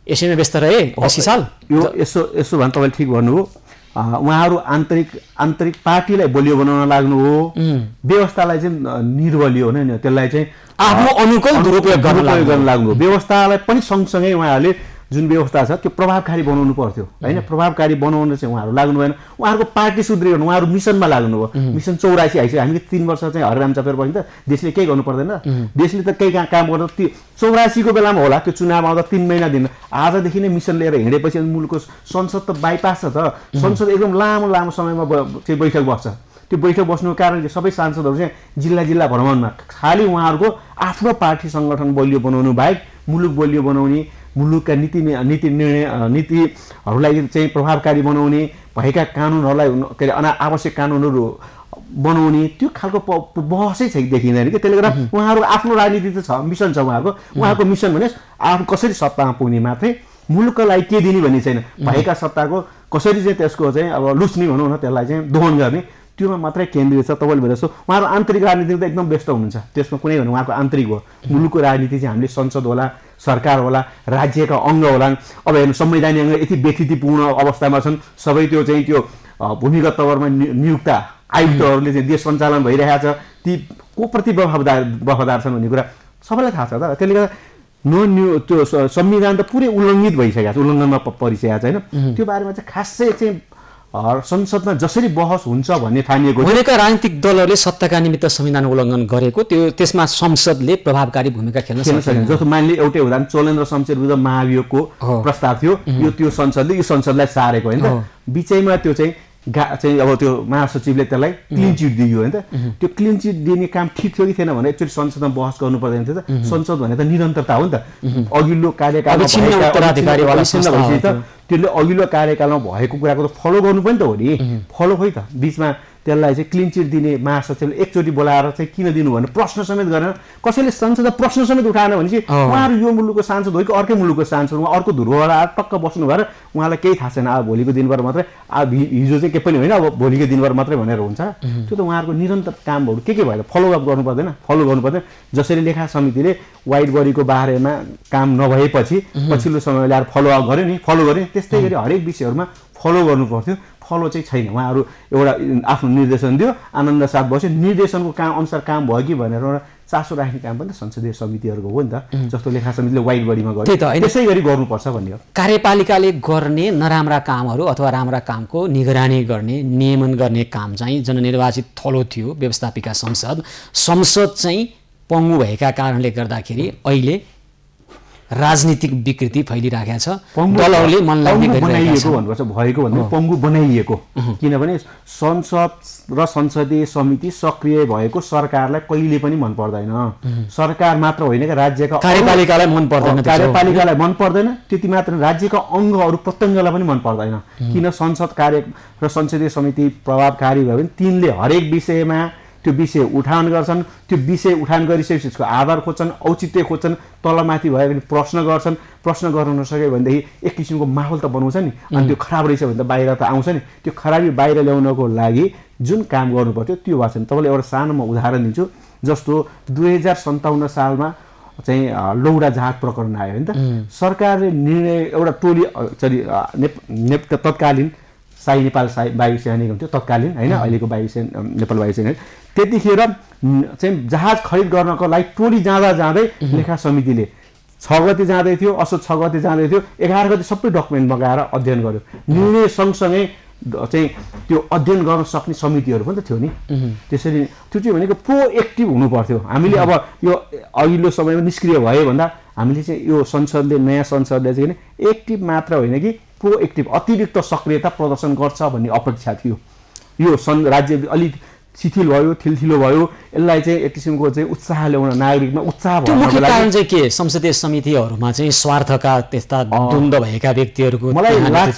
यसैमा व्यस्त रहे 80 साल। यो यसो भने तपाईँले ठिक भन्नुभयो। उहाँहरू आन्तरिक पार्टीलाई बलियो बनाउन लाग्नु हो, व्यवस्थालाई चाहिँ निर्बलियो होइन नि, त्यसलाई चाहिँ आफ्नो अनुकूल दुरुपयोग गर्न लाग्नु हो। व्यवस्थालाई पनि सँगसँगै उहाँहरूले जुन व्यवस्था छ त्यो प्रभावकारी बनाउनु पर्थ्यो होइन, प्रभावकारी बनाउन चाहिँ उहाँहरू लाग्नु भएन। उहाँहरूको पार्टी सुध्रियो भने उहाँहरू मिसनमा लाग्नु भयो। मिसन 84 आइसक्यो, हामीले 3 वर्ष चाहिँ हरिराम चपेर पनि त देशले केही गर्नु पर्दैन, देशले त केही काम गर्दा 84 को बेलामा होला, त्यो चुनाव आउँदा 3 महिना दिन आजदेखि नै मिसन लिएर हिँडेपछि मुलुकको संसद त बाइपास छ त, संसद एकदम लामो समयमा चाहिँ बैठक बस्छ। त्यो बैठक बस्नुको कारण सबै सांसदहरू चाहिँ जिल्ला भ्रमणमा, खालि उहाँहरूको आफ्नो पार्टी सङ्गठन बलियो बनाउनु बाहेक मुलुक बलियो बनाउने, मुलुकका नीतिहरूलाई चाहिँ प्रभावकारी बनाउने, भएका कानुनहरूलाई के अरे अनावश्यक कानुनहरू बनाउने त्यो खालको बहसै देखिँदैन कि। त्यसले गर्दा उहाँहरू आफ्नो राजनीति त छ, मिसन छ उहाँहरूको मिसन भने आफ्नो कसरी सत्तामा पुग्ने मात्रै, मुलुकको लागि के दिने भन्ने छैन। भएका सत्ताको कसरी चाहिँ त्यसको चाहिँ अब लुच्ने भनौँ न, त्यसलाई चाहिँ दोहन गर्ने, त्योमा मात्रै केन्द्रित छ। तपाईँले भने जस्तो उहाँहरू आन्तरिक राजनीति त एकदम व्यस्त हुनुहुन्छ, त्यसमा कुनै भने उहाँको आन्तरिक हो। मुलुकको राजनीति चाहिँ हामीले संसद होला, सरकार होला, राज्यका अङ्ग होलान्। अब हेर्नु संवैधानिक अङ्ग यति व्यथितिपूर्ण अवस्थामा छन्, सबै त्यो चाहिँ त्यो भूमिगत तवरमा नियुक्त आयुक्तहरूले चाहिँ देश सञ्चालन भइरहेको छ, ती को प्रति वफादार छन् भन्ने कुरा सबैलाई थाहा छ त। त्यसले गर्दा त्यो संविधान त पुरै उल्लङ्घित भइसकेको छ, उल्लङ्घनमा परिसकेको छ होइन। त्यो बारेमा चाहिँ खासै चाहिँ संसदमा जसरी बहस हुन्छ भन्ने ठानिएको भनेका राजनीतिक दलहरूले सत्ताका निमित्त संविधान उल्लङ्घन गरेको त्यसमा संसदले प्रभावकारी भूमिका खेल्न सकेन। जस्तो मानिले एउटै उदाहरण चोलेन्द्र शमशेर विरुद्ध महाभियोगको प्रस्ताव थियो, त्यो संसदले यो संसदलाई सारेको होइन त। बिचैमा त्यो चाहिँ अब त्यो महासचिवले त्यसलाई क्लिन चिट दियो होइन त। त्यो क्लिन चिट दिने काम ठिक थियो कि थिएन भने एक्चुअली संसदमा बहस गर्नु पर्दैन थियो त। संसद भने त निरन्तरता हो नि त, अघिल्लो कार्यकालमा त्यसले अघिल्लो कार्यकालमा भएको कुराको त फलो गर्नु पनि त हो नि, फलो खोइ त। बिचमा त्यसलाई चाहिँ क्लिन चिट दिने महासचिवले एकचोटि बोलाएर चाहिँ किन दिनु भने प्रश्न समेत गरेन, कसैले संसदमा प्रश्न समेत उठाएन भने चाहिँ उहाँहरू यो मुलुकको सांसद हो कि अर्कै मुलुकको सांसद, उहाँ अर्को ध्रुवबाट टक्क बस्नु भएर उहाँलाई केही थाहा छैन, अब भोलिको दिनभर मात्रै, अब हिजो चाहिँ के पनि होइन, अब भोलिको दिनभर मात्रै भनेर हुन्छ। त्यो त उहाँहरूको निरन्तर कामहरू के भएर फलोअप गर्नु पर्दैन, फलो गर्नु पर्दैन। जसरी लेखा समितिले वाइट बडीको बारेमा काम नभएपछि पछिल्लो समय ल्याएर फलोअप गर्यो नि, फलो गर्यो, त्यस्तै गरी हरेक विषयहरूमा फलो गर्नु पर्थ्यो। फलो चाहिँ छैन। उहाँहरू एउटा आफ्नो निर्देशन दियो, आनन्द साथ बस्यो, निर्देशनको काम अनुसार काम भयो कि भनेर एउटा चासो राख्ने काम पनि त संसदीय समितिहरूको हो नि त। जस्तो लेखा समितिले वाइट बडीमा गर्यो त्यसै गरी गर्नुपर्छ भन्ने हो। कार्यपालिकाले गर्ने नराम्रा कामहरू अथवा राम्रा कामको निगरानी गर्ने, नियमन गर्ने काम चाहिँ जननिर्वाचित थलो थियो व्यवस्थापिका संसद चाहिँ पङ्गु भएका कारणले गर्दाखेरि अहिले राजनीतिक विकृति फैलिरहेको छ। दलहरूले मन लाग्ने बनाइएको भन्नुपर्छ, भएको भन्दा पङ्गु बनाइएको। किनभने संसद र संसदीय समिति सक्रिय भएको सरकारलाई कहिले पनि मन पर्दैन। सरकार मात्र होइन कि राज्यका कार्यपालिकालाई मन पर्दैन, कार्यपालिकालाई मन पर्दैन। त्यति मात्र राज्यका अङ्गहरू प्रत्यङ्गलाई पनि मन पर्दैन। किन संसद कार्य र संसदीय समिति प्रभावकारी भयो भने तिनले हरेक विषयमा त्यो विषय उठान गर्छन्, त्यो विषय उठान गरिसकेपछि त्यसको आधार खोज्छन्, औचित्य खोज्छन्, तलमाथि भयो भने प्रश्न गर्छन्। प्रश्न गर्न नसक्यो भनेदेखि एक किसिमको माहौल त बनाउँछ नि, अनि त्यो खराब रहेछ भने त बाहिर त आउँछ नि। त्यो खराबी बाहिर ल्याउनको लागि जुन काम गर्नु पर्थ्यो त्यो भएको छैन। तपाईँले एउटा सानो म उदाहरण दिन्छु। जस्तो 2057 सालमा चाहिँ लौडा जहाज प्रकरण आयो होइन त। सरकारले निर्णय एउटा टोली तत्कालीन शाही नेपाल वायुसेना निगम थियो तत्कालीन होइन, अहिलेको नेपाल वायुसेना। त्यतिखेर चाहिँ जहाज खरिद गर्नको लागि टोली जाँदै लेखा समितिले 6 गते जाँदै थियो, असोज 6 गते जाँदै थियो, 11 गते सबै डकुमेन्ट मगाएर अध्ययन गर्यो। निर्णय सँगसँगै चाहिँ त्यो अध्ययन गर्न सक्ने समितिहरू पनि त थियो नि। त्यसरी त्यो चाहिँ भनेको प्रोएक्टिभ हुनु पर्थ्यो। हामीले अब यो अघिल्लो समयमा निष्क्रिय भयो भन्दा हामीले चाहिँ यो संसदले, नयाँ संसदले चाहिँ एक्टिभ मात्र होइन कि प्रोएक्टिभ अतिरिक्त सक्रियता प्रदर्शन गर्छ भन्ने अपेक्षा थियो। यो राज्य अलिक शिथिल भयो, थिलथिलो भयो, यसलाई चाहिँ एक किसिमको चाहिँ उत्साह ल्याउन, नागरिकमा उत्साह भयो। मुख्य कारण चाहिँ के? संसदीय समितिहरूमा चाहिँ स्वार्थका त्यस्ता द्वन्द्व भएका व्यक्तिहरूको मलाई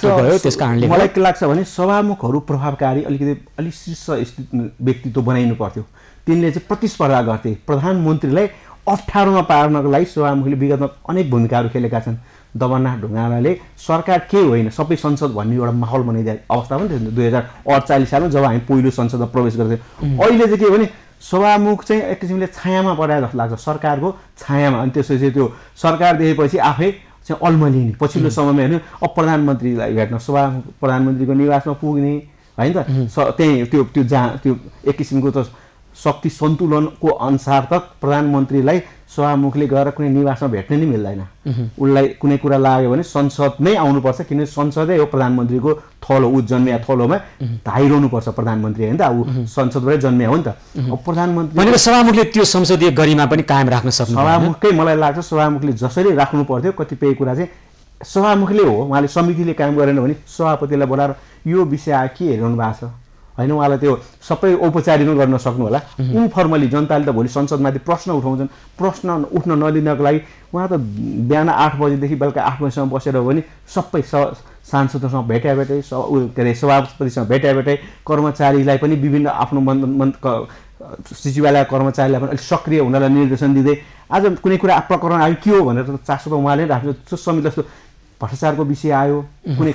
के लाग्छ भने सभामुखहरू प्रभावकारी अलिक शीर्ष व्यक्तित्व बनाइनु पर्थ्यो। तिनले चाहिँ प्रतिस्पर्धा गर्थे। प्रधानमन्त्रीलाई अप्ठ्यारोमा पार्नको लागि सभामुखले विगतमा अनेक भूमिकाहरू खेलेका छन्। दमननाथ ढुङ्गानाले सरकार के होइन सबै संसद भन्ने एउटा माहौल बनाइदिए अवस्था पनि थियो 2048 सालमा जब हामी पहिलो संसदमा प्रवेश गर्थ्यौँ। अहिले चाहिँ के भने सभामुख चाहिँ एक किसिमले छायामा परेको जस्तो लाग्छ, सरकारको छायामा। अनि त्यसपछि त्यो सरकार देखेपछि आफै चाहिँ अल्मलिने पछिल्लो समयमा हेर्नु अब प्रधानमन्त्रीलाई भेट्न प्रधानमन्त्रीको निवासमा पुग्ने हैन त त्यही त्यो जहाँ त्यो एक किसिमको त शक्ति सन्तुलनको अनुसार त प्रधानमन्त्रीलाई सभामुखले गएर कुनै निवासमा भेट्न नै मिल्दैन उनलाई कुनै कुरा लाग्यो भने संसद नै आउनुपर्छ किनभने संसदै हो प्रधानमन्त्रीको थलो उ जन्मिया थलोमा धाइरहनुपर्छ प्रधानमन्त्री हैन त उ संसदबाटै जन्मिया हो नि त अब प्रधानमन्त्री भनेको सभामुखले त्यो संसदीय गरिमा पनि कायम राख्न सक्नु सभामुखकै मलाई लाग्छ सभामुखले जसरी राख्नु पर्थ्यो कतिपय कुरा चाहिँ सभामुखले हो उहाँले समितिले काम गरेन भने सभापतिलाई बोलाएर यो विषय के हेरिरहनु भएको छ हैन उहाँलाई त्यो सबै औपचारिक गर्न सक्नु होला इन्फर्मली जनताले त भोलि संसदमाथि प्रश्न उठाउँछन् प्रश्न उठ्न नदिनको लागि उहाँ त बिहान 8 बजेदेखि बेलुका 8 बजेसम्म बसेर हो भने सबै सांसदहरूसँग भेटे के अरे सभापतिसँग भेटे कर्मचारीलाई पनि विभिन्न आफ्नो सचिवालय कर्मचारीलाई पनि अलिक सक्रिय हुनलाई निर्देशन दिँदै आज कुनै कुरा प्रकरण आयो के हो भनेर चासो त उहाँले राख्नु समिति जस्तो भ्रष्टाचारको विषय आयो कुनै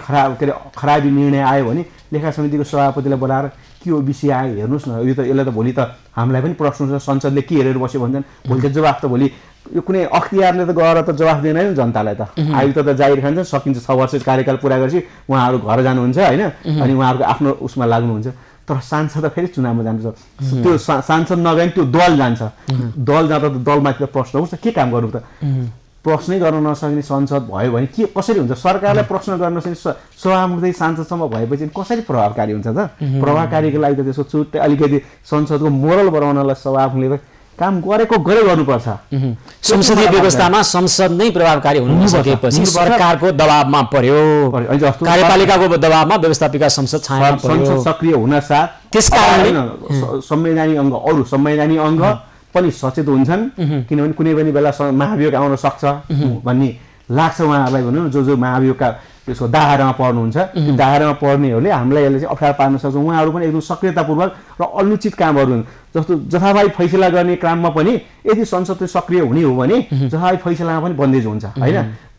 खराबी निर्णय आयो भने लेखा समितिको सभापतिलाई बोलाएर के हो विषय आयो हेर्नुहोस् न यो त यसलाई त भोलि त हामीलाई पनि प्रश्न हुन्छ संसदले के हेरेर बस्यो भन्छन् भोलि त जवाफ त भोलि यो कुनै अख्तियारले त गएर त जवाफ दिएन नि जनतालाई त आयुक्त त जागिर खान्छ सकिन्छ 6 वर्ष कार्यकाल पुरा गरेपछि उहाँहरू घर जानुहुन्छ हैन अनि उहाँहरूको आफ्नो उसमा लाग्नुहुन्छ तर सांसद फेरि चुनावमा जान्छ त्यो सांसद नगए त्यो दल जान्छ दल जाँदा त दलमाथि त प्रश्न हुन्छ के काम गर्नु त प्रश्नै गर्न नसक्ने संसद भयो भने के कसरी हुन्छ सरकारलाई प्रश्न गर्न नसक्ने सभामुखदेखि सांसदसम्म भएपछि कसरी प्रभावकारी हुन्छ त प्रभावकारीको लागि त त्यसको छुट्टै अलिकति संसदको मोरल बनाउनलाई सभामुखले त काम गरेको गरे गर्नुपर्छ संसदीय व्यवस्थामा संसद नै प्रभावकारी हुन नसकेपछि सरकारको दबावमा पर्यो कार्यपालिकाको दबावमा व्यवस्थापिका संसद छायामा पर्यो संसद सक्रिय हुन साथ त्यसकारणले संवैधानिक अङ्ग अरु संवैधानिक अङ्ग पनि सचेत हुन्छन् किनभने कुनै पनि बेला महाभियोग आउन सक्छ भन्ने लाग्छ उहाँहरूलाई भन्नु जो महाभियोगका त्यसको दायरामा पर्नुहुन्छ दायरामा पर्नेहरूले हामीलाई यसले चाहिँ अप्ठ्यारो पार्न सक्छ उहाँहरू पनि एकदम सक्रियतापूर्वक र अनुचित कामहरू जस्तो जथाभावी फैसला गर्ने काममा पनि यदि संसद सक्रिय हुने हो भने जथाभावी फैसलामा पनि बन्देज हुन्छ हैन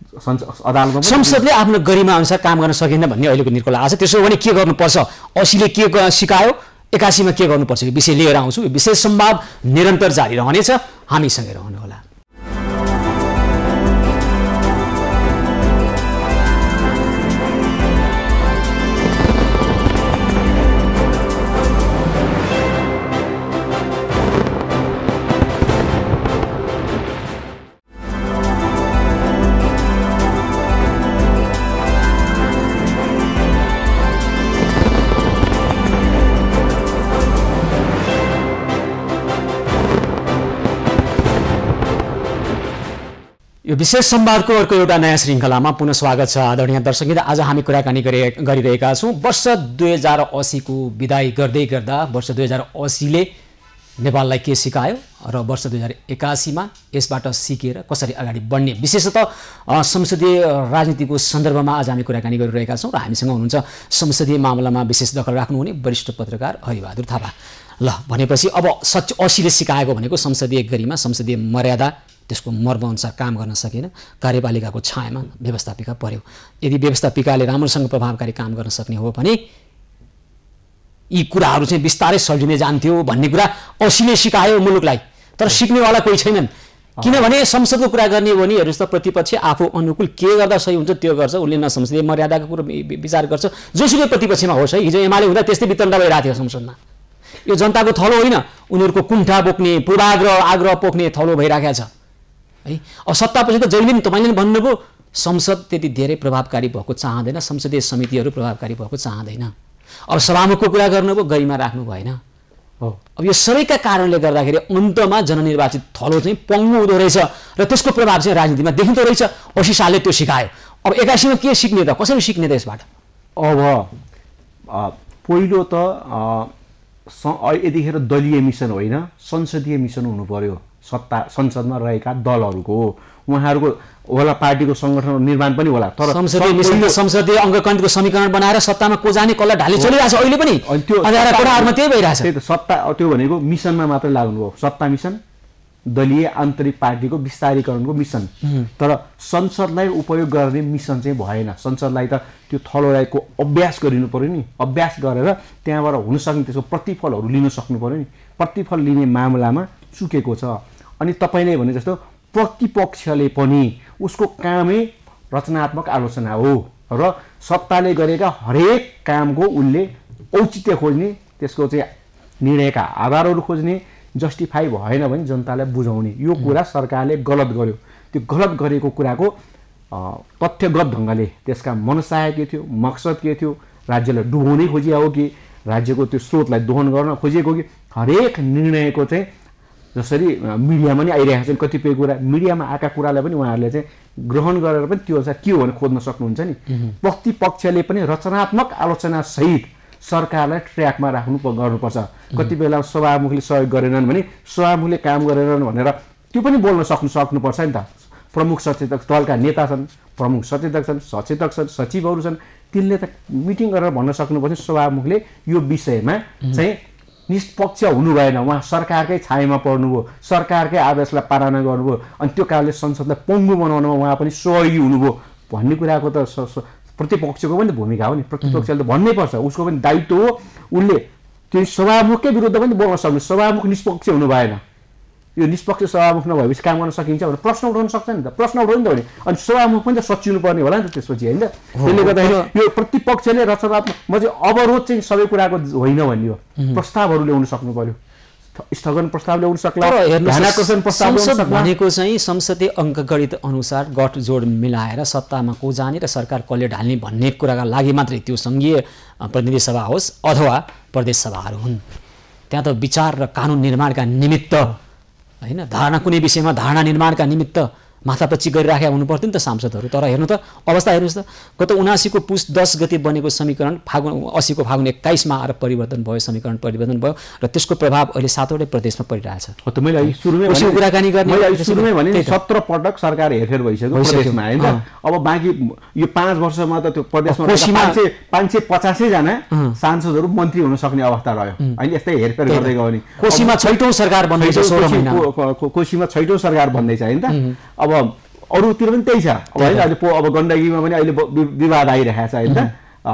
अदालतमा संसदले आफ्नो गरिमा अनुसार काम गर्न सकिन्न भन्ने अहिलेको निर्णय आछ त्यसो भने के गर्नुपर्छ 80ले के सिकायो 81 मा के गर्नुपर्छ यो विषय लिएर आउँछु यो विषय संवाद निरन्तर जारी रहनेछ हामीसँगै रहनुहोला यो विशेष संवादको अर्को एउटा नयाँ श्रृङ्खलामा पुनः स्वागत छ आदरणीय दर्शकवृन्द आज हामी कुराकानी गरिरहेका छौं वर्ष 2080 को विदाई गर्दै गर्दा वर्ष 2080 ले नेपाललाई के सिकायो र वर्ष 2081 मा यसबाट सिकेर कसरी अगाडि बढ्ने विशेषतः संसदीय राजनीतिको सन्दर्भमा आज हामी कुराकानी गरिरहेका छौं र हामीसँग हुनुहुन्छ संसदीय मामलामा विशेष दखल राख्नुहुने वरिष्ठ पत्रकार हरिबहादुर थापा ल भनेपछि अब 80 ले सिकाएको भनेको संसदीय गरिमा संसदीय मर्यादा त्यसको मर्म अनुसार काम गर्न सकेन कार्यपालिकाको छायामा व्यवस्थापिका पर्यो यदि व्यवस्थापिकाले राम्रोसँग प्रभावकारी काम गर्न सक्ने हो भने यी कुराहरू चाहिँ बिस्तारै सल्झिने जान्थ्यो भन्ने कुरा 80 ले सिकायो मुलुकलाई तर सिक्नेवाला कोही छैनन् किनभने संसदको कुरा गर्ने हो भने हेर्नुस् त प्रतिपक्ष आफू अनुकूल के गर्दा सही हुन्छ त्यो गर्छ उले न संसदीय मर्यादाको कुरा विचार गर्छ जोसुकै प्रतिपक्षमा होस् है हिजो एमाले हुँदा त्यस्तै वितण्ड भइरहेको थियो संसदमा यो जनताको थलो होइन उनीहरुको कुण्ठा बोक्ने पूर्वाग्रह आग्रह पोख्ने थलो भइराखेको छ है अब सत्तापछि त जहिले पनि तपाईले भन्नुभयो संसद त्यति धेरै प्रभावकारी भएको चाहदैन संसदीय समितिहरू प्रभावकारी भएको चाहदैन अब सभामुखको कुरा गर्नुभयो गरिमा राख्नु भएन अब यो सबैका कारणले गर्दाखेरि अन्तमा जननिर्वाचित थलो चाहिँ पङ्गु हुँदो रहेछ र त्यसको प्रभाव चाहिँ राजनीतिमा देखिँदो रहेछ 80 सालले त्यो सिकायो अब 81 मा के सिक्ने त कसरी सिक्ने त यसबाट अब पहिलो त यतिखेर दलीय मिसन होइन संसदीय मिसन हुनु पर्यो सत्ता संसदमा रहेका दलहरूको उहाँहरूको होला पार्टीको संगठन निर्माण पनि होला तर संसदीय मिसन संसदीय अङ्गकण्ठको समीकरण बनाएर सत्तामा को जाने कसलाई ढाले चलिरहेछ अहिले पनि त्यो कुराहरुमा त्यही भइरहेछ त्यही त सत्ता त्यो भनेको मिसनमा मात्र लाग्नु हो सत्ता मिसन दलीय आन्तरिक पार्टीको विस्तारीकरणको मिसन तर संसदलाई उपयोग गर्ने मिसन चाहिँ भएन संसदलाई त त्यो थलोको अभ्यास गरिनु पर्यो नि अभ्यास गरेर त्यहाँबाट हुन सक्ने त्यसको प्रतिफलहरू लिन सक्नु पर्यो नि प्रतिफल लिने मामलामा चुकेको छ अनि तपाईले भने जस्तो प्रतिपक्षले पनि उसको कामै रचनात्मक आलोचना हो र सत्ताले गरेका हरेक कामको उसले औचित्य खोज्ने, त्यसको चाहिँ निर्णयका आधारहरू खोज्ने, जस्टिफाई भएन भने जनतालाई बुझाउने। यो कुरा सरकारले गलत गर्यो। त्यो गलत गरेको कुराको तथ्यगत ढङ्गले त्यसका मनसाय के थियो, मकसद के थियो, राज्यलाई डुबाउनै खोजिया हो कि राज्यको त्यो स्रोतलाई दोहन गर्न खोजिएको कि हरेक निर्णयको चाहिँ जसरी मिडियामा नि आइरहेको छ कतिपय कुरा, मिडियामा आएका कुरालाई पनि उहाँहरूले चाहिँ ग्रहण गरेर पनि त्यो अनुसार के हो भने खोज्न सक्नुहुन्छ नि। प्रतिपक्षले पनि रचनात्मक आलोचना सहित सरकारलाई ट्र्याकमा गर्नुपर्छ। कति बेला सभामुखले सहयोग गरेनन् भने सभामुखले काम गरेनन् भनेर त्यो पनि बोल्न सक्नुपर्छ नि त। प्रमुख सचेतक दलका नेता छन्, प्रमुख सचेतक छन्, सचेतक छन्, सचिवहरू छन्, तिनले त मिटिङ गरेर भन्न सक्नुपर्छ सभामुखले यो विषयमा चाहिँ निष्पक्ष हुनु भएन, उहाँ सरकारकै छायामा पर्नुभयो, सरकारकै आदेशलाई पालना गर्नुभयो, अनि त्यो कारणले संसदलाई पङ्गु बनाउनमा उहाँ पनि सहयोगी हुनुभयो भन्ने कुराको त प्रतिपक्षको पनि भूमिका हो नि। प्रतिपक्षले त भन्नै पर्छ, उसको पनि दायित्व हो। उसले त्यो सभामुखकै विरुद्ध पनि बोल्न सक्नु, सभामुख निष्पक्ष हुनु भएन, यो निष्पक्ष सभामुख नभएपछि काम गर्न सकिन्छ भने प्रश्न उठाउन सक्छ नि त। प्रश्न उठाउनु त भने अनि सभामुख पनि त सचिनु पर्ने होला नि त त्यसपछि, होइन? त्यसले गर्दाखेरि यो प्रतिपक्षले रचनात्मक म चाहिँ अवरोध चाहिँ सबै कुराको होइन भन्ने हो। प्रस्तावहरू ल्याउन सक्नु पर्यो, स्थगन प्रस्ताव ल्याउन सक्ला, ध्यानाकर्षण प्रस्ताव ल्याउन सक्ला। भनेको चाहिँ संसदीय अङ्कगणित अनुसार गठजोड मिलाएर सत्तामा को जाने र सरकार कसले ढाल्ने भन्ने कुराका लागि मात्रै त्यो सङ्घीय प्रतिनिधि सभा होस् अथवा प्रदेश सभाहरू हुन्। त्यहाँ त विचार र कानुन निर्माणका निमित्त, होइन, धारणा कुनै विषयमा धारणा निर्माणका निमित्त माथापच्ची गरिराखेका हुनु पर्थ्यो नि त सांसदहरू। तर हेर्नु त अवस्था हेर्नुहोस् त, गत 79 को पुस 10 गते बनेको समीकरण फागुन 80 को फागुन 21 मा आएर परिवर्तन भयो, समीकरण परिवर्तन भयो र त्यसको प्रभाव अहिले 7वटै प्रदेशमा परिरहेछ। त मैले सुरुमै कुराकानी गर्ने, मैले सुरुमै भने 17 पटक सरकार हेरफेर भइसक्यो प्रदेशमा, हैन? अब बाँकी यो 5 वर्षमा त त्यो प्रदेशमा 550 जना सांसदहरू मन्त्री हुन सक्ने अवस्था रह्यो, हैन? यस्तै हेरफेर गर्दै गयो नि कोशीमा 6औं सरकार बन्दैछ, 16 महिना कोशीमा 6औं सरकार बन्दैछ, हैन त? अब अरूतिर पनि त्यही छ, अब होइन? अहिले अब गण्डकीमा पनि अहिले विवाद आइरहेको छ, होइन त?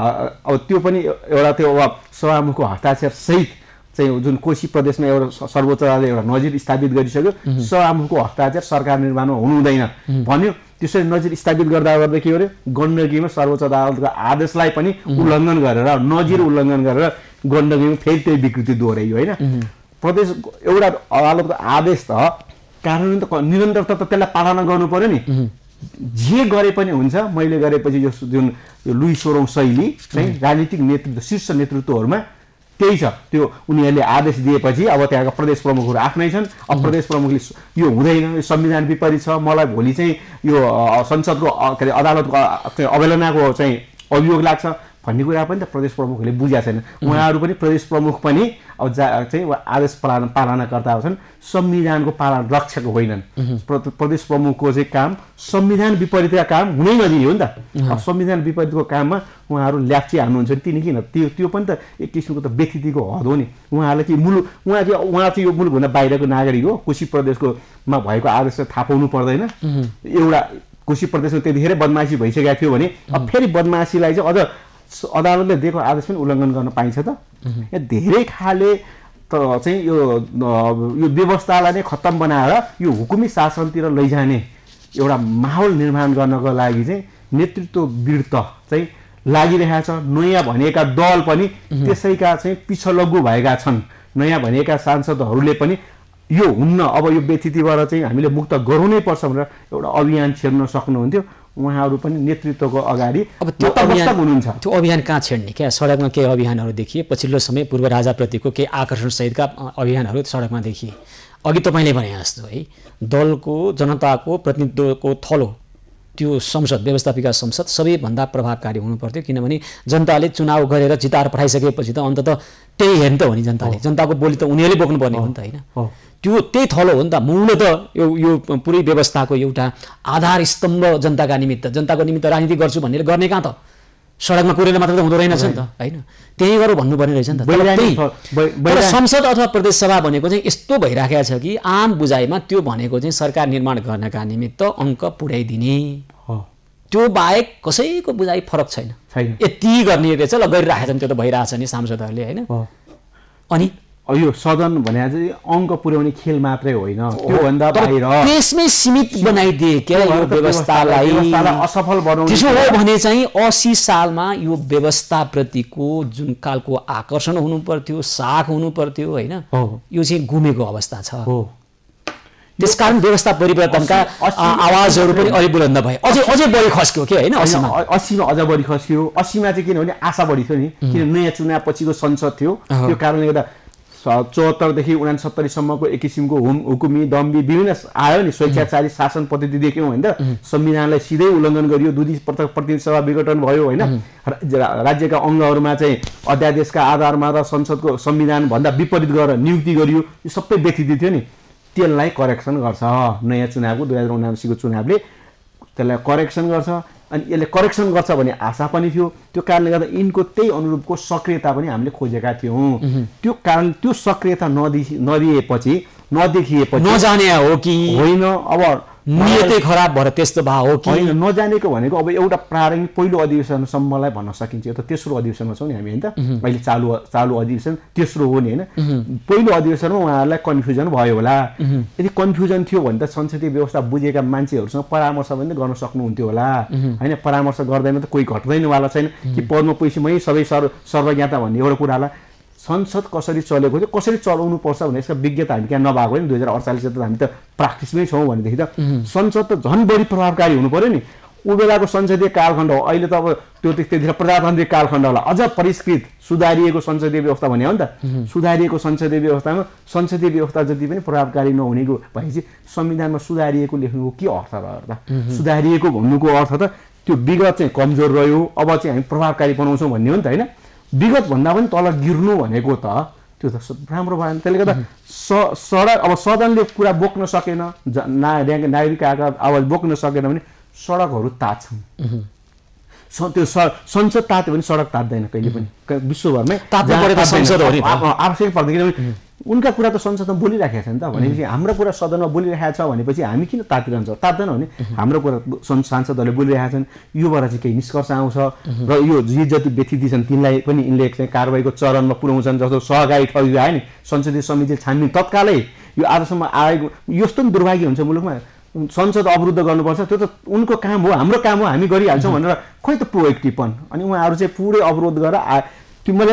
अब त्यो पनि एउटा त्यो अब सभामुखको हस्ताक्षर सहित चाहिँ जुन कोशी प्रदेशमा एउटा सर्वोच्च अदालतले एउटा नजिर स्थापित गरिसक्यो, सभामुखको हस्ताक्षर सरकार निर्माणमा हुनु हुँदैन भन्यो। त्यसरी नजिर स्थापित गर्दा गर्दै के गर्यो, गण्डकीमा सर्वोच्च अदालतको आदेशलाई पनि उल्लङ्घन गरेर, नजिर उल्लङ्घन गरेर गण्डकीमा फेरि त्यही विकृति दोहोऱ्याइयो, होइन? प्रदेश एउटा अदालतको आदेश त कानुन त निरन्तरता त त्यसलाई पालना गर्नु पर्यो नि। जे गरे पनि हुन्छ, मैले गरेपछि यो जुन लुई 16औं शैली चाहिँ राजनीतिक नेतृत्व शीर्ष नेतृत्वहरूमा त्यही छ। त्यो उनीहरूले आदेश दिएपछि अब त्यहाँका प्रदेश प्रमुखहरू आफ्नै छन्। अब प्रदेश प्रमुखले यो हुँदैन, यो संविधान विपरीत छ, मलाई भोलि चाहिँ यो संसदको के अरे अदालतको अवहेलनाको चाहिँ अभियोग लाग्छ भन्ने कुरा पनि त प्रदेश प्रमुखले बुझेका छैन। उहाँहरू पनि प्रदेश प्रमुख पनि अब चाहिँ आदेश पालनाकर्ता छन्, संविधानको पालना रक्षक होइनन्। प्रदेश प्रमुखको चाहिँ काम संविधान विपरीतका काम हुनै नदिने हो नि त। अब संविधान विपरीतको काममा उहाँहरू ल्याप्ची हान्नुहुन्छ नि, तिनी किन? त्यो पनि त एक किसिमको त व्यक्तित्वको हद हो नि। उहाँहरूले चाहिँ उहाँ चाहिँ यो मुलुकभन्दा बाहिरको नागरिक हो, कोशी प्रदेशकोमा भएको आदेश थाहा पाउनु पर्दैन। एउटा कोशी प्रदेशमा त्यतिखेरै बदमासी भइसकेको थियो भने अब फेरि बदमासीलाई चाहिँ अझ अदालतले दिएको आदेश पनि उल्लङ्घन गर्न पाइन्छ त? यहाँ धेरै खाले त चाहिँ यो व्यवस्थालाई नै खत्तम बनाएर यो हुकुमी शासनतिर लैजाने एउटा माहौल निर्माण गर्नको लागि चाहिँ नेतृत्ववृत्त चाहिँ लागिरहेका छ। नयाँ भनेका दल पनि त्यसैका चाहिँ पिछलग्गु भएका छन्। नयाँ भनेका सांसदहरूले पनि यो हुन्न, अब यो व्यथितिबाट चाहिँ हामीले मुक्त गराउनै पर्छ भनेर एउटा अभियान छेड्न सक्नुहुन्थ्यो। उहाँहरू पनि नेतृत्वको अगाडि अब त्यो अभियान कहाँ छेड्ने? क्या सडकमा केही अभियानहरू देखिए, पछिल्लो समय पूर्व राजाप्रतिको केही आकर्षण सहितका अभियानहरू सडकमा देखिए। अघि तपाईँले भने जस्तो है, दलको जनताको प्रतिनिधित्वको थलो त्यो संसद, व्यवस्थापिका संसद सबैभन्दा प्रभावकारी हुनुपर्थ्यो। किनभने जनताले चुनाव गरेर जिताएर पठाइसकेपछि त अन्तत त्यही हेर्नु त हो नि, जनताको बोली त उनीहरूले बोक्नुपर्ने हो नि त, होइन? त्यो त्यही थलो हो नि त। मूलत यो पुरै व्यवस्थाको एउटा आधार स्तम्भ जनताको निमित्त राजनीति गर्छु भन्ने गर्ने कहाँ त सडकमा कुरेर मात्र त हुँदो रहेनछ नि त, होइन? त्यही गरेर भन्नुपर्ने रहेछ नि त। संसद अथवा प्रदेश सभा भनेको चाहिँ यस्तो भइराखेको छ कि आम बुझाइमा त्यो भनेको चाहिँ सरकार निर्माण गर्नका निमित्त अङ्क पुर्याइदिने, त्यो बाहेक कसैको बुझाइ फरक छैन। यति गर्ने रहेछ ल, गरिराखेछन्, त्यो त भइरहेछ नि सांसदहरूले, होइन? अनि यो सदन भने चाहिँ अङ्क पुर्याउने खेल मात्रै होइन, त्योभन्दा बाहिर त्यसमै सीमित बनाइदिए क्या यो व्यवस्थालाई असफल बनाउने। त्यसो हो भने चाहिँ 80 सालमा यो व्यवस्थाप्रतिको जुन खालको आकर्षण हुनु पर्थ्यो, साख हुनु पर्थ्यो होइन, यो चाहिँ गुमेको अवस्था छ। त्यसकारण व्यवस्था परिवर्तनका आवाजहरू पनि अलि बुलन्द भए, अझै बढी खस्क्यो के होइन। 80मा अझ बढी खस्क्यो। 80मा चाहिँ किनभने आशा बढी थियो नि, किन नयाँ चुनाव पछिको संसद थियो, त्यो कारणले गर्दा 74 देखि 69 सम्मको एक किसिमको हुकुमी दम्बी विभिन्न आयो नि, स्वेच्छाचारी शासन पद्धति देख्यौँ होइन त। संविधानलाई सिधै उल्लङ्घन गरियो, दुई प्रतिनिधि सभा विघटन भयो होइन। राज्यका अङ्गहरूमा चाहिँ अध्यादेशका आधारमा र संसदको संविधानभन्दा विपरीत गरेर नियुक्ति गरियो, यो सबै व्यथित थियो नि। त्यसलाई करेक्सन गर्छ नयाँ चुनावको 2079को चुनावले, त्यसलाई करेक्सन गर्छ। अनि यसले करेक्सन गर्छ भन्ने आशा पनि थियो। त्यो कारणले गर्दा यिनको त्यही अनुरूपको सक्रियता पनि हामीले खोजेका थियौँ। त्यो कारण त्यो सक्रियता नदेखिएपछि नजाने हो कि होइन, अब नियतै खराब भएर त्यस्तो भए हो कि होइन। नजानेको भनेको अब एउटा प्रारम्भिक पहिलो अधिवेशनसम्मलाई भन्न सकिन्छ। यो त तेस्रो अधिवेशनमा छौँ नि हामी होइन त, अहिले चालु अधिवेशन तेस्रो हो नि होइन। पहिलो अधिवेशनमा उहाँहरूलाई कन्फ्युजन भयो होला। यदि कन्फ्युजन थियो भने त संसदीय व्यवस्था बुझेका मान्छेहरूसँग परामर्श पनि गर्न सक्नुहुन्थ्यो होला होइन। परामर्श गर्दैन त कोही घट्दैनवाला छैन कि पदमा पैसामै सबै सर्वज्ञाता भन्ने एउटा कुरालाई संसद कसरी चलेको थियो, कसरी चलाउनु पर्छ भन्ने यसका विज्ञता हामी त्यहाँ नभएको होइन। 2048 त हामी त प्र्याक्टिसमै छौँ भनेदेखि त संसद त झन् बढी प्रभावकारी हुनु पऱ्यो नि। ऊ बेलाको संसदीय कालखण्ड हो, अहिले त अब त्यो त्यतिखेर प्रजातान्त्रिक कालखण्ड होला, अझ परिष्कृत सुधारिएको संसदीय व्यवस्था भन्यो नि त। सुधारिएको संसदीय व्यवस्थामा संसदीय व्यवस्था जति पनि प्रभावकारी नहुनेको भएपछि संविधानमा सुधारिएको लेख्नुको के अर्थ रह्यो त? सुधारिएको भन्नुको अर्थ त त्यो विगत चाहिँ कमजोर रह्यो, अब चाहिँ हामी प्रभावकारी बनाउँछौँ भन्ने हो नि त होइन। विगत भन्दा पनि तल गिर्नु भनेको त त्यो त राम्रो भएन। त्यसले गर्दा सडक अब सदनले कुरा बोक्न सकेन, नागरिकका आवाज बोक्न सकेन भने सडकहरू तात्छन्। त्यो संसद तात्यो भने सडक तात्दैन कहिले पनि विश्वभरमै। आवश्यक पर्दैन, किनभने उनका कुरा त संसदमा बोलिराखेका छ नि त। भनेपछि हाम्रो कुरा सदनमा बोलिरहेको छ भनेपछि हामी किन तातिरहन्छ? तात्दैन भने हाम्रो कुरा सांसदहरूले बोलिरहेका छन्, योबाट चाहिँ केही निष्कर्ष आउँछ र यो जति व्यथिति छन् तिनलाई पनि यिनले चाहिँ कारबाहीको चरणमा पुर्याउँछन्। जस्तो सहकारी ठगी आयो नि, संसदीय समिति छानबिन तत्कालै यो आजसम्म आएको यस्तो पनि दुर्भाग्य हुन्छ मुलुकमा। संसद अवरुद्ध गर्नुपर्छ, त्यो त उनको काम हो, हाम्रो काम हो, हामी गरिहाल्छौँ भनेर खोइ त प्रोएक्टिभपन। अनि उहाँहरू चाहिँ पुरै अवरोध गरेर त्यो मैले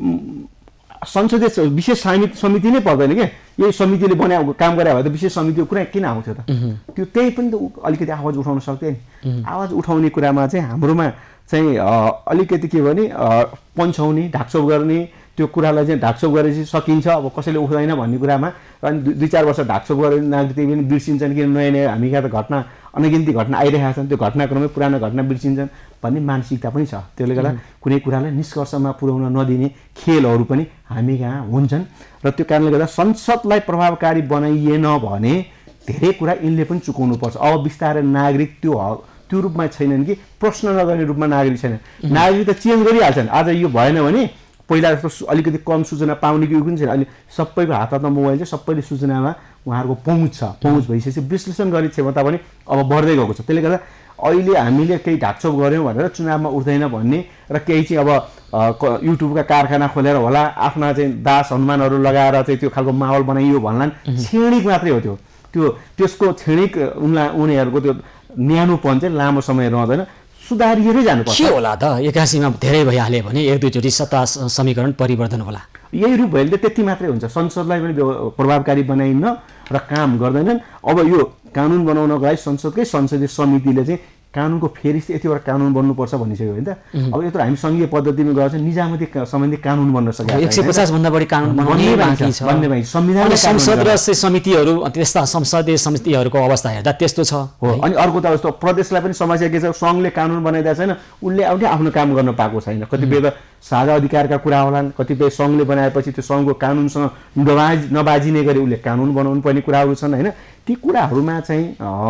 संसदीय विशेष समिति नै पर्दैन क्या, यही समितिले बनाएको काम गरे भए त विशेष समितिको कुरा किन आउँथ्यो त? त्यो त्यही पनि त अलिकति आवाज उठाउन सक्थ्यो नि। आवाज उठाउने कुरामा चाहिँ हाम्रोमा चाहिँ अलिकति के भने पन्छाउने ढाकछोप गर्ने, त्यो कुरालाई चाहिँ ढाकछोप गरेपछि सकिन्छ, अब कसैले उठ्दैन भन्ने कुरामा। अनि 2-4 वर्ष ढाकछोप गरेर नागरिक पनि बिर्सिन्छन्, किन नयाँ नयाँ हामी कहाँ त घटना अनगिन्ती घटना आइरहेका छन्, त्यो घटनाक्रममै पुरानो घटना बिर्सिन्छन् भन्ने मानसिकता पनि छ। त्यसले गर्दा कुनै कुरालाई निष्कर्षमा पुर्याउन नदिने खेलहरू पनि हामी कहाँ हुन्छन्। र त्यो कारणले गर्दा संसदलाई प्रभावकारी बनाइएन भने धेरै कुरा यिनले पनि चुकाउनुपर्छ। अब बिस्तारै नागरिक त्यो रूपमा छैनन् कि प्रश्न नगर्ने रूपमा नागरिक छैन। नागरिक त चेन्ज गरिहाल्छन्। आज यो भएन भने पहिला जस्तो अलिकति कम सूचना पाउने कि पनि छैन। अहिले सबैको हातमा मोबाइल छ, सबैले सूचनामा उहाँहरूको पहुँच छ। पहुँच भइसकेपछि विश्लेषण गर्ने क्षमता पनि अब बढ्दै गएको छ। त्यसले गर्दा अहिले हामीले केही ढाकछोप गऱ्यौँ भनेर चुनावमा उठ्दैन भन्ने र केही चाहिँ अब युट्युबका कारखाना खोलेर होला आफ्ना चाहिँ दास हनुमानहरू लगाएर चाहिँ त्यो खालको माहौल बनाइयो भन्लान्, क्षणिक मात्रै हो त्यो। त्यसको क्षणिक उनीहरूको त्यो न्यानोपन चाहिँ लामो समय रहँदैन, सुधारिएरै जानुपर्छ। के होला त 81मा धेरै भइहाल्यो भने 1-2 चोटि सत्ता समीकरण परिवर्तन होला? यही रूप भयो भने त्यति मात्रै हुन्छ। संसदलाई पनि प्रभावकारी बनाइन्न र काम गर्दैनन्। अब यो कानुन बनाउनको लागि संसदकै संसदीय समितिले चाहिँ कानुनको फेरि यतिवटा कानुन बन्नुपर्छ भनिसक्यो होइन त। अब यत्रो हामी सङ्घीय पद्धतिमा गएर चाहिँ निजामती सम्बन्धी कानुन बन्न सकेको 150 भन्दा बढी कानुन बनाउने बाँकी छ। संविधान संसद र समितिहरू त्यस्ता संसदीय समितिहरूको अवस्था हेर्दा त्यस्तो छ हो। अनि अर्को त जस्तो प्रदेशलाई पनि समस्या के छ, सङ्घले कानुन बनाइदिएको छैन, उसले आउँदै आफ्नो काम गर्न पाएको छैन। कतिपय त साझा अधिकारका कुरा होलान्, कतिपय सङ्घले बनाएपछि त्यो सङ्घको कानुनसँग नबाजिने गरी उसले कानुन बनाउनु पर्ने कुराहरू छन् होइन। ती कुराहरूमा चाहिँ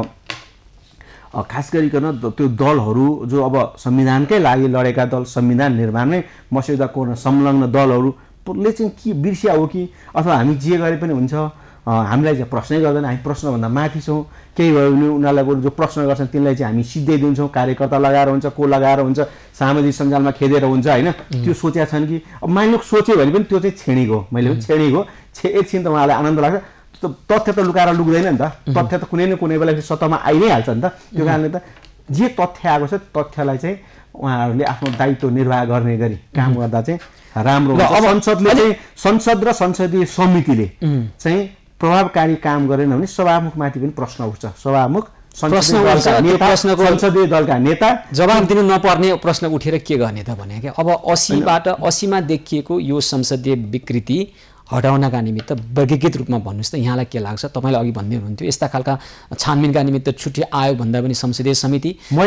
खास गरिकन त्यो दलहरू जो अब संविधानकै लागि लडेका दल, संविधान निर्माणमै मस्यौदा कोर्न संलग्न दलहरूले चाहिँ के बिर्सिया हो कि अथवा हामी जे गरे पनि हुन्छ हामीलाई चाहिँ प्रश्नै गर्दैन, हामी प्रश्नभन्दा माथि छौँ। केही भयो भने उनीहरूलाई जो प्रश्न गर्छन् तिनलाई चाहिँ हामी सिध्याइदिन्छौँ। कार्यकर्ता लगाएर हुन्छ, को लगाएर हुन्छ, सामाजिक सञ्जालमा खेदेर हुन्छ होइन, त्यो सोचेका छन् कि अब मानिलो सोच्यो भने पनि त्यो चाहिँ छेडेको हो। मैले पनि छेडेको एकछिन त उहाँलाई आनन्द लाग्छ। तथ्य त लुकाएर लुक्दैन नि त, तथ्य त कुनै न कुनै बेला सत्तामा आइ नै हाल्छ नि त। त्यो कारणले त जे तथ्य आएको छ तथ्यलाई चाहिँ उहाँहरूले आफ्नो दायित्व निर्वाह गर्ने गरी काम गर्दा चाहिँ राम्रो हुन्छ। अब संसदले चाहिँ संसद र संसदीय समितिले चाहिँ प्रभावकारी काम गरेन भने सभामुखमाथि पनि प्रश्न उठ्छ। सभामुख संसदीय दलका नेता जवाब दिनु नपर्ने प्रश्न उठेर के गर्ने त भने क्या अब 80मा देखिएको यो संसदीय विकृति हटाउनका निमित्त वर्गीकृत रूपमा भन्नुहोस् त यहाँलाई के लाग्छ? तपाईँले अघि भन्दै हुनुहुन्थ्यो यस्ता खालका छानबिनका निमित्त छुट्टै आयोग भन्दा पनि संसदीय समिति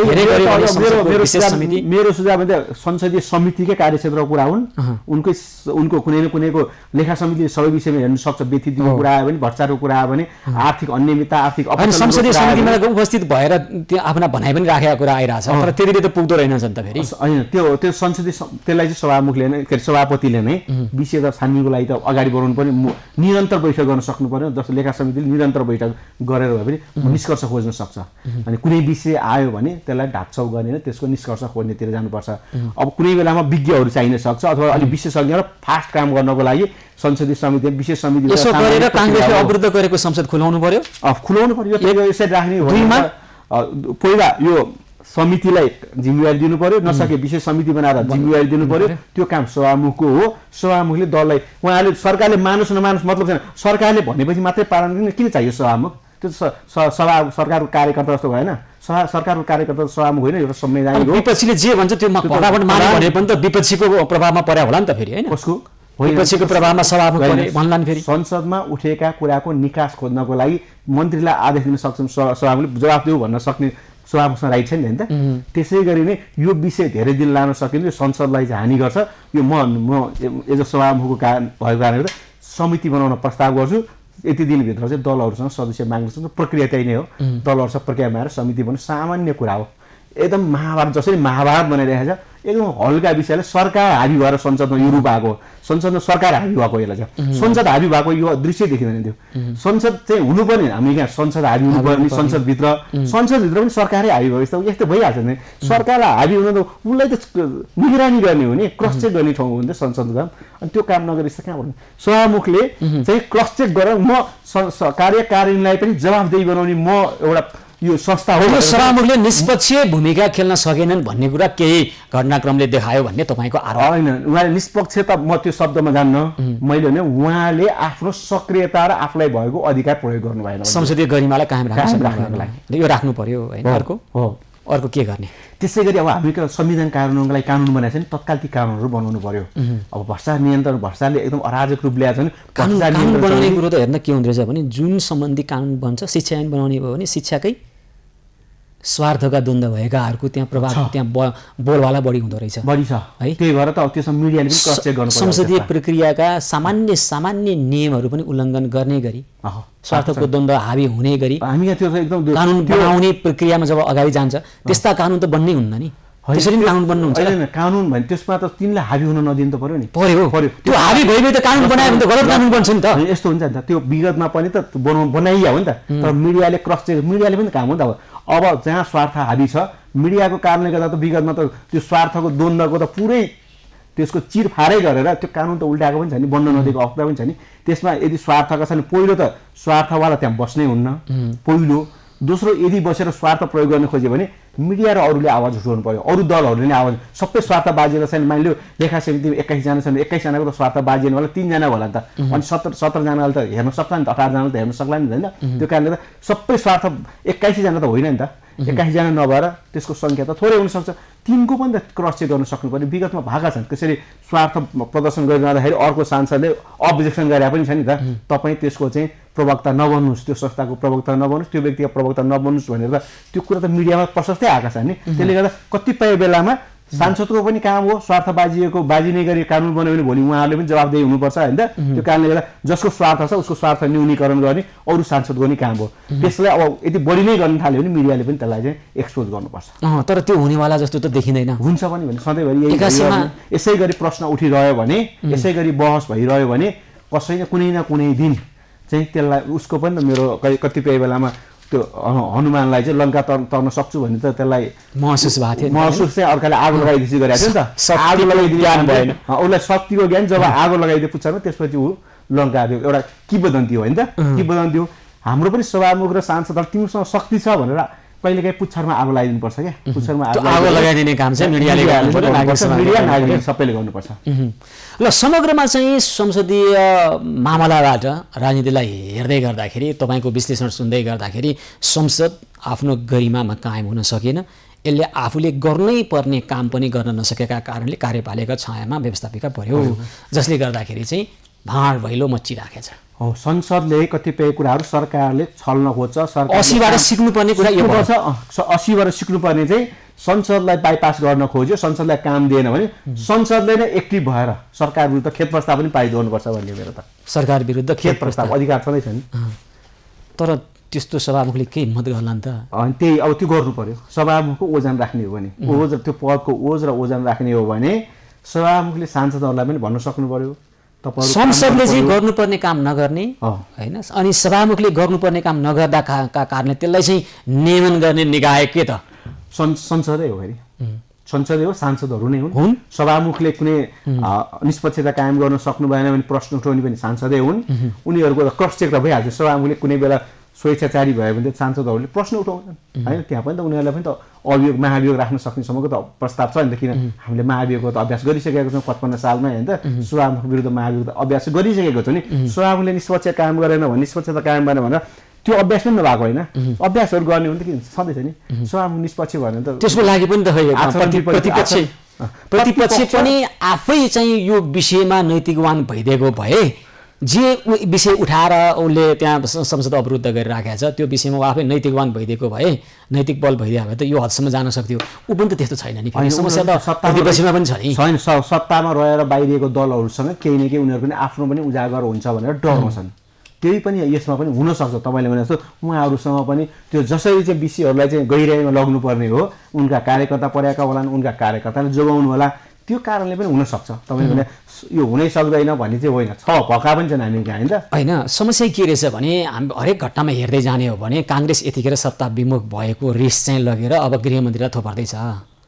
मेरो सुझाव संसदीय समितिकै कार्यक्षेत्रको कुरा हुन्। उनको कुनै न कुनैको लेखा समितिले सबै विषयमा हेर्न सक्छ। व्यतिथिको कुरा आयो भने, भ्रष्टाचारको कुरा आयो भने, आर्थिक अनियमितता, आर्थिक संसदीय समितिमा उपस्थित भएर त्यो आफ्ना भनाइ पनि राखेका कुरा आइरहेछ, तर त्यति त पुग्दो रहेनछ नि त फेरि। होइन त्यो संसदीय त्यसलाई चाहिँ सभामुखले नै सभापतिले नै विषय त छानबिनको लागि त अगाडि बढाउनु पर्ने, निरन्तर बैठक गर्न सक्नु पर्यो। जस्तो लेखा समितिले निरन्तर बैठक गरेर भए पनि निष्कर्ष खोज्न सक्छ। अनि कुनै विषय आयो भने त्यसलाई ढाकछाउ गर्ने, त्यसको निष्कर्ष खोज्नेतिर जानुपर्छ। अब कुनै बेलामा विज्ञहरू चाहिन सक्छ अथवा अलिक विशेषज्ञ र फास्ट काम गर्नको लागि संसदीय समिति, विशेष समिति यसो गरेर काङ्ग्रेसले अवरुद्ध गरेको संसद खुलाउनु पर्यो। खुलाउनु पर्यो, यसरी राख्ने हो। पहिला यो समितिलाई जिम्मेवारी दिनु पर्यो, नसके विशेष समिति बनाएर जिम्मेवारी दिनु पर्यो। त्यो काम सभामुखको हो। सभामुखले दललाई, उहाँले सरकारले मानुस् नमानुस् मतलब छैन, सरकारले भनेपछि मात्रै पालन किन चाहियो सभामुख? त्यो सरकारको कार्यकर्ता जस्तो भएन। सरकारको कार्यकर्ता सभामुख होइन, एउटा संवैधानिक हो। विपक्षीले जे भन्छ त्यो फटाफट माने भने पनि त विपक्षीको प्रभावमा पर्या होला नि त फेरि, होइन? कसको विपक्षीको प्रभावमा सभामुख भन्लान् फेरि। संसदमा उठेका कुराको निकास खोज्नको लागि मन्त्रीलाई आदेश दिन सक्छौँ, सभामुखले जवाफ देऊ भन्न सक्ने सभामुखसँग राइट छ नि त। त्यसै गरी नै यो विषय धेरै दिन लान सकिन्छ, संसदलाई चाहिँ हानि गर्छ। यो म एज अ सभामुखको कारण भएको कारणले समिति बनाउन प्रस्ताव गर्छु। यति दिनभित्र चाहिँ दलहरूसँग सदस्य माग्न सक्छ। प्रक्रिया त्यही नै हो। दलहरूसँग प्रक्रिया मारेर समिति बनाउनु सामान्य कुरा हो। एकदम महाभारत जसरी महाभारत बनाइरहेको छ, एकदम हल्का विषयलाई सरकार हाबी भएर संसदमा यो रूप आएको, संसदमा सरकार हाबी भएको, यसलाई चाहिँ संसद हाबी भएको यो दृश्य देखिँदैन। त्यो संसद चाहिँ हुनुपर्ने, हामी यहाँ संसद हाबी हुनुपर्ने, संसदभित्र पनि सरकारै हाबी भयो यस्तो भइहाल्छ नि। सरकारलाई हाबी हुन त उसलाई त निगरानी गर्ने हो नि, क्रस चेक गर्ने ठाउँ हो नि त संसदको काम। अनि त्यो काम नगरी यस्तो कहाँ भन्नु? सभामुखले चाहिँ क्रस चेक गरेर म कार्यकारिणीलाई पनि जवाफदेही बनाउने म एउटा यो संस्था हो। सभामुखले निष्पक्ष भूमिका खेल्न सकेनन् भन्ने कुरा केही घटनाक्रमले देखायो भन्ने तपाईँको आरोप? होइन, उहाँले निष्पक्ष त म त्यो शब्दमा जान्न। मैले भने उहाँले आफ्नो सक्रियता र आफूलाई भएको अधिकार प्रयोग गर्नु भएन। संसदीय गरिमालाई कायम राख्नको लागि यो राख्नु पर्यो होइन। अर्को के गर्ने? त्यसै गरी अब हामी संविधान कानुनको लागि कानुन बनाएको छ नि, तत्काल ती कानुनहरू बनाउनु पर्यो। अब भ्रष्टाचार नियन्त्रण, भ्रष्टाचारले एकदम अराजक रूप ल्याएको छ नि। कानुन बनाउने कुरो त हेर्न के हुँदो रहेछ भने जुन सम्बन्धी कानुन बन्छ, शिक्षा ऐन बनाउने भयो भने शिक्षाकै स्वार्थका द्वन्द्व भएकाहरूको त्यहाँ प्रभाव, त्यहाँ बोलवाला बढी हुँदो रहेछ, बढी छ है। त्यही भएर त त्यसमा मिडियाले पनि क्रस चेक गर्नुपर्छ। संसदीय प्रक्रियाका सामान्य नियमहरू पनि उल्लङ्घन गर्ने गरी, स्वार्थको द्वन्द्व हाबी हुने गरी हामी यहाँ त्यो एकदम कानुन बनाउने प्रक्रियामा जब अगाडि जान्छ त्यस्ता कानुन त बन्नै हुन्न नि। त्यसरी कानुन बन्नु हुन्छ। होइन, कानुन भने त्यसमा त तिनलाई हाबी हुन नदिनु त पर्यो नि। पर्यो त्यो हाबी भइभए त कानुन बनायो भने त गलत कानुन बन्छ नि त। यस्तो हुन्छ नि त, त्यो विगतमा पनि त बनाइया हो नि त। तर मिडियाले क्रस चेक, मिडियाले पनि काम हो नि त। अब जहाँ स्वार्थ हाबी छ, मिडियाको कारणले गर्दा त विगतमा त त्यो स्वार्थको द्वन्द्वको त पुरै त्यसको चिरफारै गरेर त्यो कानुन त उल्टाएको पनि छ नि, बन्न नदिएको अवस्था पनि छ नि। त्यसमा यदि स्वार्थका छन्, पहिलो त स्वार्थवाला त्यहाँ बस्नै हुन्न पहिलो। दोस्रो, यदि बसेर स्वार्थ प्रयोग गर्न खोज्यो भने मिडिया र अरूले आवाज उठाउनु पर्यो, अरू दलहरूले नै आवाज। सबै स्वार्थ बाजिएर छैन, मानिलियो लेखा समितिमा 21 जना छन्, 21 जनाको त स्वार्थ बाजिएवाला 3 जना होला नि त। अनि 17 जनाले त हेर्न सक्ला नि त, 18 जनाले त हेर्न सक्ला नि त, होइन? त्यो कारणले त सबै स्वार्थ 21 जना त होइन नि त। 21 जना नभएर त्यसको सङ्ख्या त थोरै हुनसक्छ। तिनको पनि त क्रस चेक गर्न सक्नु पर्यो। विगतमा भएका छन् त्यसरी स्वार्थ प्रदर्शन गरिरहँदाखेरि अर्को सांसदले अब्जेक्सन गरे पनि छ नि त। तपाईँ त्यसको चाहिँ प्रवक्ता नबन्नुहोस्, त्यो संस्थाको प्रवक्ता नबन्नुहोस्, त्यो व्यक्तिको प्रवक्ता नबन्नुहोस् भनेर त त्यो कुरा त मिडियामा प्रशस्तै आएका छन् नि। त्यसले गर्दा कतिपय बेलामा सांसदको पनि काम हो स्वार्थ बाजिने गरी कानुन बन्यो भने भोलि उहाँहरूले पनि जवाफदेही हुनुपर्छ, होइन? त्यो कारणले गर्दा जसको स्वार्थ छ उसको स्वार्थ न्यूनीकरण गर्ने अरू सांसदको पनि काम हो। त्यसलाई अब यदि बढी नै गर्न थाल्यो भने मिडियाले पनि त्यसलाई चाहिँ एक्सपोज गर्नुपर्छ। तर त्यो हुनेवाला जस्तो त देखिँदैन। हुन्छ पनि भने सधैँभरि यसै गरी प्रश्न उठिरह्यो भने, यसै गरी बहस भइरह्यो भने कुनै न कुनै दिन चाहिँ त्यसलाई उसको पनि त मेरो कतिपय बेलामा त्यो हनुमानलाई चाहिँ लङ्का तर्न सक्छु भने त त्यसलाई महसुस भएको थियो महसुस चाहिँ अर्काले आगो लगाइदिएपछि गरेको थियो नि त आगो लगाइदिने ज्ञान भएन उसलाई शक्तिको ज्ञान जब आगो लगाइदिए पुच्छरमा त्यसपछि ऊ लङ्का त्यो एउटा किंवदन्ती हो हैन त किंवदन्ती हो हाम्रो पनि सभामुख र सांसदहरु तिमीसँग शक्ति छ भनेर कहिलेकाहीँ पुच्छरमा आगो लगाइदिनु पर्छ क्या पुच्छरमा आगो लगाइदिने काम चाहिँ मिडियाले गर्नुपर्छ मिडिया नागरिक सबैले गर्नुपर्छ ल समग्रमा चाहिँ संसदीय मामलाबाट राजनीतिलाई हेर्दै गर्दाखेरि तपाईको विश्लेषण सुन्दै गर्दाखेरि संसद आफ्नो गरिमामा कायम हुन सकेन यसले आफूले गर्नै पर्ने काम पनि गर्न नसकेका कारणले कार्यपालिका छायामा व्यवस्थापिका पर्यो जसले गर्दाखेरि चाहिँ भाँड भैलो मच्चिराखेको छ हो संसदले कतिपय कुराहरू सरकारले छल्न खोज्छ सरकार 80 बाट सिक्नुपर्ने कुरा यो पर्छ 80 बाट सिक्नुपर्ने चाहिँ संसदलाई बाइपास गर्न खोज्यो संसदलाई काम दिएन भने संसदले नै एक्टिभ भएर सरकार विरुद्ध खेद प्रस्ताव पनि पारित गर्नुपर्छ भन्ने मेरो त सरकार विरुद्ध खेद प्रस्ताव अधिकार छँदै छ नि तर त्यस्तो सभामुखले के हिम्मत गर्लान् त अनि त्यही अब त्यो गर्नु पर्यो सभामुखको ओजन राख्ने हो भने ओज त्यो पदको ओज र ओजन राख्ने हो भने सभामुखले सांसदहरूलाई पनि भन्न सक्नु पर्यो संसदले चाहिँ गर्नुपर्ने काम नगर्ने हैन अनि सभामुखले गर्नुपर्ने काम नगर्दाका कारणले त्यसलाई चाहिँ नियमन गर्ने निकाय के त संसदै हो फेरि संसदै हो सांसदहरू नै हुन् सभामुखले कुनै निष्पक्षता कायम गर्न सक्नु भएन भने प्रश्न उठाउने पनि सांसदै हुन् उनीहरूको क्रस चेक त भइहाल्छ सभामुखले कुनै बेला स्वेच्छाचारी भयो भने सांसदहरूले प्रश्न उठाउँछन् हैन त्यहाँ पनि त उनीहरूलाई पनि त अभियोग महाभियोग राख्न सक्ने सम्मको त प्रस्ताव छ नि त किन हामीले महाभियोगको त अभ्यास गरिसकेको छौँ 55 सालमा हैन त सभामुख विरुद्ध महाभियोग त अभ्यास गरिसकेको छ नि सभामुखले निष्पक्ष काम गरेन भने निष्पक्षता कायम गरेन भने त्यो अभ्यास पनि नभएको हैन अभ्यासहरू गर्ने हो नि त किन सधैँ छ नि सभामुख निष्पक्ष भने त त्यसको लागि पनि त प्रतिपक्ष पनि आफै चाहिँ यो विषयमा नैतिकवान भइदिएको भए जे विषय उठाएर उसले त्यहाँ संसद अवरुद्ध गरिराखेको छ त्यो विषयमा आफै नैतिकवान भइदिएको भए नैतिक बल भइदिएको भए त यो हदसम्म जान सक्थ्यो ऊ पनि त त्यस्तो छैन नि समस्या त प्रतिपक्षमा पनि छ नि छैन सत्तामा रहेर बाहिरिएको दलहरूसँग केही न केही उनीहरू पनि आफ्नो पनि उजागर हुन्छ भनेर डराउँछन् त्यही पनि यसमा पनि हुन सक्छ तपाईले भने जस्तो उहाँहरूसँग पनि त्यो जसरी चाहिँ विषयहरूलाई चाहिँ गहिराइमा लग्नुपर्ने हो उनका कार्यकर्ता पर्याएका होलान् उनका कार्यकर्ताले जोगाउनु होला त्यो कारणले पनि हुन सक्छ तपाईले भने यो हुनै सक्दैन भन्ने चाहिँ होइन छ भका पनि छन् हामी हैन त हैन समस्या के रहेछ भने हामी हरेक घटनामा हेर्दै जाने हो भने कांग्रेस यतिखेर सत्ता विमुख भएको रिस चाहिँ लगेर अब गृहमन्त्रीलाई थोपर्दै छ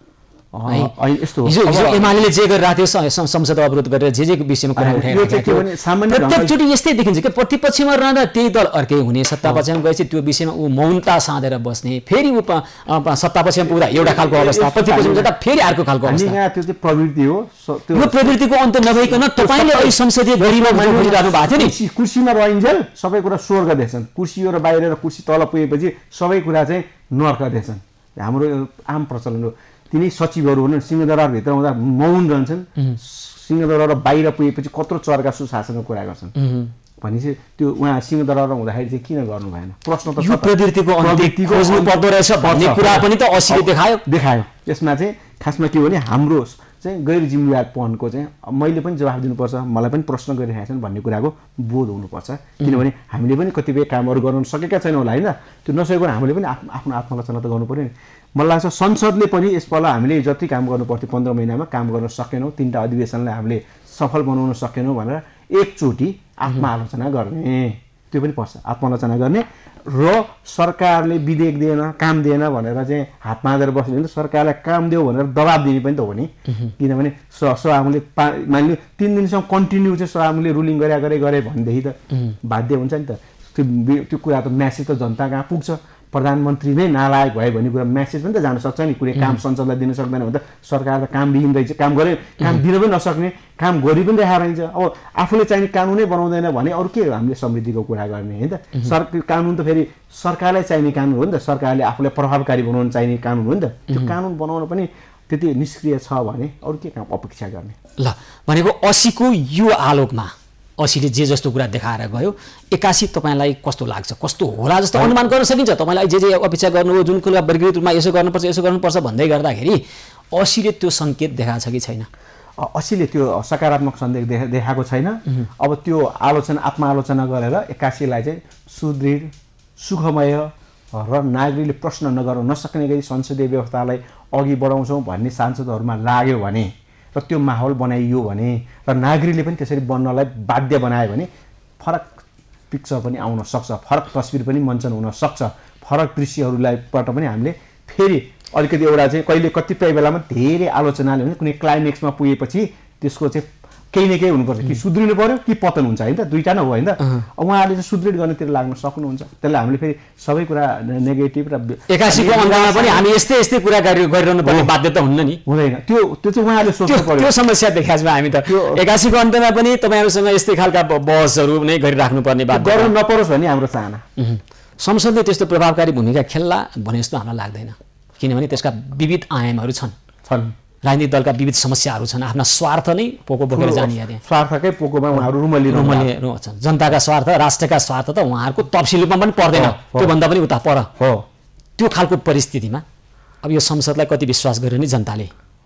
यस्तो हिजो एमालेले जे गरिरहेको थियो संसद अवरोध गरेर जे विषयमा कुरा उठाइरहेको प्रत्येकचोटि यस्तै देखिन्छ कि प्रतिपक्षमा रहँदा त्यही दल अर्कै हुने सत्तापक्षमा गएपछि त्यो विषयमा ऊ मौनता साधेर बस्ने फेरि ऊ सत्तापक्षमा पुग्दा एउटा खालको अवस्था प्रतिपक्षमा जाँदा फेरि अर्को खालको अवस्था त्यो चाहिँ प्रवृत्ति हो यो प्रवृत्तिको अन्त नभइकन तपाईले अहिले संसदीय गरिमा गरिराख्नु भएको थियो नि कुर्सीमा रहिन्जेल सबै कुरा स्वर्ग देख्छन् कुर्सी र बाहिर र कुर्सी तल पुगेपछि सबै कुरा चाहिँ नर्क देख्छन् हाम्रो आम प्रचलन हो तिनी सचिवहरू हुन् सिंहदरबार भित्र हुँदा मौन रहन्छन् सिंहदरबार बाहिर पुगेपछि कत्रो चर्का सुशासनको कुरा गर्छन् भनेपछि त्यो उहाँ सिंहदरबार हुँदाखेरि चाहिँ किन गर्नु भएन प्रश्न त यो प्रवृत्तिको अन्त्य खोज्नु पर्दो रहेछ भन्ने कुरा पनि त असीले देखायो यसमा चाहिँ खासमा के हो भने हाम्रो चाहिँ गैर जिम्मेवारपनको चाहिँ मैले पनि जवाफ दिनुपर्छ मलाई पनि प्रश्न गरिरहेका छन् भन्ने कुराको बोध हुनुपर्छ किनभने हामीले पनि कतिपय कामहरू गर्न सकेका छैनौँ होला हैन त्यो नसकेको हामीले पनि आफ्नो आत्मालोचना त गर्नु पर्यो नि मलाई लाग्छ संसदले पनि यसपाल हामीले जति काम गर्नु पर्थ्यो 15 महिनामा काम गर्न सकेनौँ 3टा अधिवेशनलाई हामीले सफल बनाउन सकेनौँ भनेर एकचोटि आत्मालोचना गर्ने त्यो पनि पर्छ आत्मालोचना गर्ने र सरकारले विधेयक दिएन काम दिएन भनेर चाहिँ हात मागेर बस्यो भने सरकारलाई काम देऊ भनेर दबाब दिने पनि त हो नि किनभने सभामुखले मानिलियो 3 दिनसम्म कन्टिन्यू चाहिँ सभामुखले रुलिङ गरे भनेदेखि त बाध्य हुन्छ नि त त्यो कुरा त म्यासेज त जनता कहाँ पुग्छ प्रधानमन्त्री नै नालायक भयो भन्ने कुरा म्यासेज पनि त जान सक्छ नि कुनै काम संसदलाई दिन सक्दैन भने त सरकार त काम बिगिन रहेछ काम दिन पनि नसक्ने काम गरि पनि रहेको रहन्छ अब आफूले चाहिने कानुनै बनाउँदैन भने अरू के हामीले समृद्धिको कुरा गर्ने हैन त कानुन त फेरि सरकारलाई चाहिने कानुन हो नि त सरकारले आफूलाई प्रभावकारी बनाउन चाहिने कानुन हो नि त त्यो कानुन बनाउन पनि त्यति निष्क्रिय छ भने अरू के काम अपेक्षा गर्ने ल भनेको 80 को यो आलोकमा 80 ले जे जस्तो कुरा देखाएर गयो 81 तपाईलाई कस्तो लाग्छ कस्तो होला जस्तो अनुमान गर्न सकिन्छ तपाईलाई जे अपेक्षा गर्नु हो जुन कुरा वर्गीकृत रूपमा यसो गर्नुपर्छ भन्दै गर्दाखेरि 80 ले त्यो संकेत देखाएको छ कि छैन 80 ले त्यो सकारात्मक सन्देश देखाएको छैन अब त्यो आत्मालोचना गरेर 81 लाई चाहिँ सुदृढ सुखमय र नागरिकले प्रश्न नगर्न नसक्ने गरी संसदीय व्यवस्थालाई अघि बढाउँछौं भन्ने सांसदहरुमा लाग्यो भने र त्यो माहौल बनाइयो भने र नागरिकले पनि त्यसरी बन्नलाई बाध्य बनायो भने फरक पिक्चर पनि आउन सक्छ, फरक तस्बिर पनि मञ्चन हुन सक्छ, फरक दृश्यहरूलाईबाट पनि हामीले फेरि अलिकति एउटा चाहिँ कहिले कतिपय बेलामा धेरै आलोचनाले हुन्छ, कुनै क्लाइमेक्समा पुगेपछि त्यसको चाहिँ केही न केही हुनुपर्छ, कि सुध्रिनु पर्यो कि पतन हुन्छ होइन त, दुईटा नै हो होइन त। उहाँहरूले चाहिँ सुदृढ गर्नेतिर लाग्न सक्नुहुन्छ, त्यसलाई हामीले फेरि सबै कुरा नेगेटिभ र 81 को अङ्कमा पनि हामी यस्तै यस्तै कुरा गरिरहनु पर्ने बाध्यता हुन्न नि, हुँदैन। त्यो चाहिँ उहाँहरूले सोच्नु पर्यो, त्यो समस्या देखाएको हामी त 81 को अन्तमा पनि तपाईँहरूसँग यस्तै खालका बहसहरू नै गरिराख्नु पर्ने बाध्यता गर्नु नपरोस् भन्ने हाम्रो चाहना। संसदले त्यस्तो प्रभावकारी भूमिका खेल्ला भने जस्तो हामीलाई लाग्दैन, किनभने त्यसका विविध आयामहरू छन्, राजनीतिक दलका विविध समस्याहरू छन्, आफ्ना स्वार्थ नै पोको बोकेर जाने त्यहाँ स्वार्थकै पोकोमा उहाँहरू रुमलिरहनु छन्। जनताका स्वार्थ, राष्ट्रका स्वार्थ त उहाँहरूको तफसिल रूपमा पनि पर्दैन, त्योभन्दा पनि उता पर हो। त्यो खालको परिस्थितिमा अब यो संसदलाई कति विश्वास गरेर नि जनताले,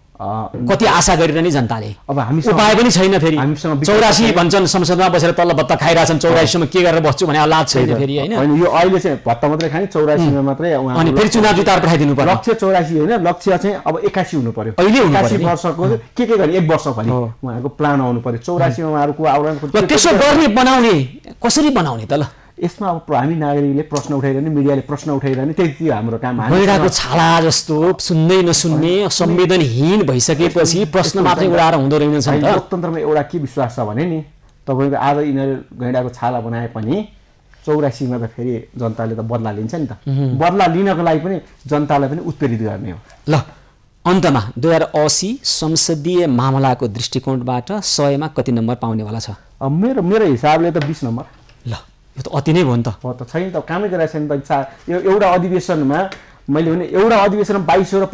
कति आशा गरेर नि जनताले, अब हामी उपाय पनि छैन। फेरि 84 भन्छन् संसदमा बसेर तल्ल बत्ता खाइरहेछन्, 84 के गरेर बस्छु भने लाज छैन फेरि होइन। यो अहिले चाहिँ भत्ता मात्रै खाने, 84 मात्रै अनि फेरि चुनाव जिताएर पठाइदिनु पर्यो। लक्ष्य 84 होइन, लक्ष्य चाहिँ अब 81 हुनु पर्यो। अहिले 81 वर्षको के गर्ने, 1 वर्षभरि उहाँहरूको प्लान आउनु पर्यो। 84 मा उहाँहरूको आउलाको त्यसो गर्ने बनाउने कसरी बनाउने त ल? यसमा अब हामी नागरिकले प्रश्न उठाइरहने, मिडियाले प्रश्न उठाइरहने, त्यति हाम्रो काम। गैँडाको छाला जस्तो सुन्दै नसुन्ने संवेदनहीन भइसकेपछि प्रश्न मात्रै उडाएर हुँदो रहेनछ नि त। लोकतन्त्रमा एउटा के विश्वास छ भने नि, तपाईँको आज यिनीहरू गैँडाको छाला बनाए पनि 84 मा त फेरि जनताले त बदला लिन्छ नि त। बदला लिनको लागि पनि जनतालाई पनि उत्प्रेरित गर्ने हो। ल अन्तमा 2080 संसदीय मामलाको दृष्टिकोणबाट 100 मा कति नम्बर पाउनेवाला छ? मेरो हिसाबले त 20 नम्बर। ल यो त अति नै भयो नि त। हो त, छैन त, कामै गरेको छैन त। एउटा अधिवेशनमा मैले भने एउटा अधिवेशनमा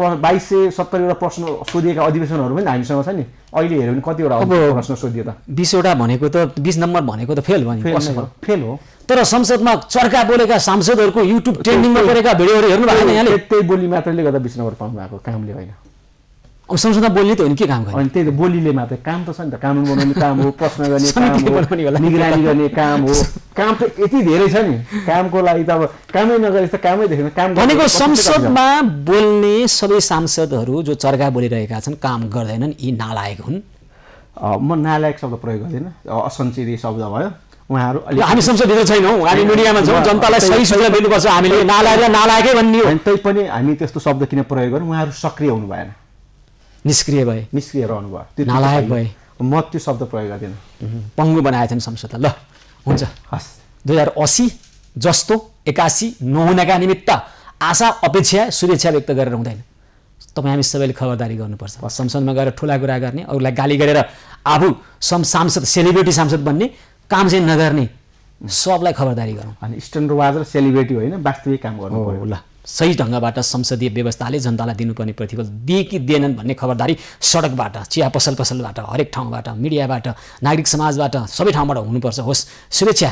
2270 वटा प्रश्न सोधिएका अधिवेशनहरू पनि हामीसँग छ नि। अहिले हेऱ्यो भने कतिवटा प्रश्न सोधियो त? 20 वटा भनेको त 20 नम्बर भनेको त फेल भयो नि, फेल हो। तर संसदमा चर्का बोलेका सांसदहरूको युट्युब ट्रेन्डिङमा गरेका भिडियोहरू हेर्नु भएको छैन यहाँले? त्यही बोली मात्रैले गर्दा 20 नम्बर पाउनु भएको, कामले होइन। अब संसदमा बोल्ने त हो नि, के काम गर्ने? अनि त्यही त बोलीले मात्रै, काम त छ नि त, कानुन बनाउने काम हो, प्रश्न गर्ने काम हो, निगरानी गर्ने काम हो। काम त यति धेरै छ नि, कामको लागि त अब कामै नगरे त कामै देखेन। काम भनेको संसदमा बोल्ने सबै सांसदहरू जो चर्का बोलिरहेका छन्, काम गर्दैनन्, यी नालायक हुन्। म नालायक शब्द प्रयोग गर्दिनँ, असञ्चित शब्द भयो। उहाँहरू हामी संसदभित्र छैनौँ, हामी मिडियामा छौँ, जनतालाई सही सूचना दिनुपर्छ। हामीले नालायकलाई नालायकै भन्ने हो। तै पनि हामी त्यस्तो शब्द किन प्रयोग गर्नु? उहाँहरू सक्रिय हुनु भएन, निष्क्रिय भए, निष्क्रिय रहनु भयो, नालायक भए। म त्यो शब्द प्रयोग गर्दिनँ। पङ्गु बनाएछन् संसदलाई। ल हुन्छ, हस्। 2080 जस्तो 81 नहुनका निमित्त आशा अपेक्षा शुभेच्छा व्यक्त गरेर हुँदैन। तपाईँ हामी सबैले खबरदारी गर्नुपर्छ। संसदमा गएर ठुला कुरा गर्ने, अरूलाई गाली गरेर आफू सांसद सेलिब्रेटी सांसद बन्ने काम चाहिँ नगर्ने, सबलाई खबरदारी गरौँ। अनि स्ट्यान्डर्ड र सेलिब्रेटी होइन, वास्तविक काम गर्नु पर्यो। ल सही ढङ्गबाट संसदीय व्यवस्थाले जनतालाई दिनुपर्ने प्रतिफल दिए कि दिएनन् भन्ने खबरदारी सडकबाट, चिया पसलबाट, हरेक ठाउँबाट, मिडियाबाट, नागरिक समाजबाट, सबै ठाउँबाट हुनुपर्छ। होस्, शुभेच्छा।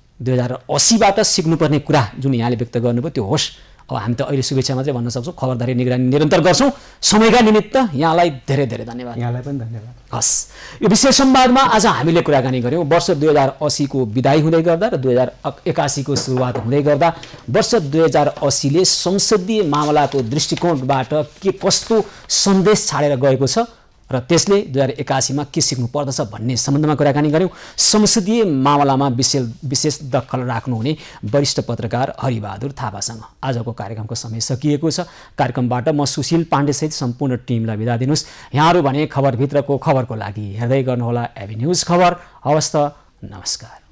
2080बाट सिक्नुपर्ने कुरा जुन यहाँले व्यक्त गर्नुभयो त्यो होस्। अब हामी त अहिले शुभेच्छा मात्रै भन्न सक्छौँ, खबरदारी निगरानी निरन्तर गर्छौँ। समयका निमित्त यहाँलाई धेरै धेरै धन्यवाद। यहाँलाई पनि धन्यवाद। हस्, यो विशेष संवादमा आज हामीले कुराकानी गऱ्यौँ वर्ष 2080 को विदाई हुँदै गर्दा र 2081 को सुरुवात हुँदै गर्दा वर्ष 2080 ले संसदीय मामलाको दृष्टिकोणबाट के कस्तो सन्देश छाडेर गएको छ र त्यसले 2081 मा के सिक्नु पर्दछ भन्ने सम्बन्धमा कुराकानी गऱ्यौँ। संसदीय मामलामा विशेष दखल राख्नुहुने वरिष्ठ पत्रकार हरिबहादुर थापासँग आजको कार्यक्रमको समय सकिएको छ। कार्यक्रमबाट म सुशील पाण्डेसहित सम्पूर्ण टिमलाई बिदा दिनुहोस्। यहाँहरू भने खबरभित्रको खबरको लागि हेर्दै गर्नुहोला एभी न्युज खबर। हवस् त, नमस्कार।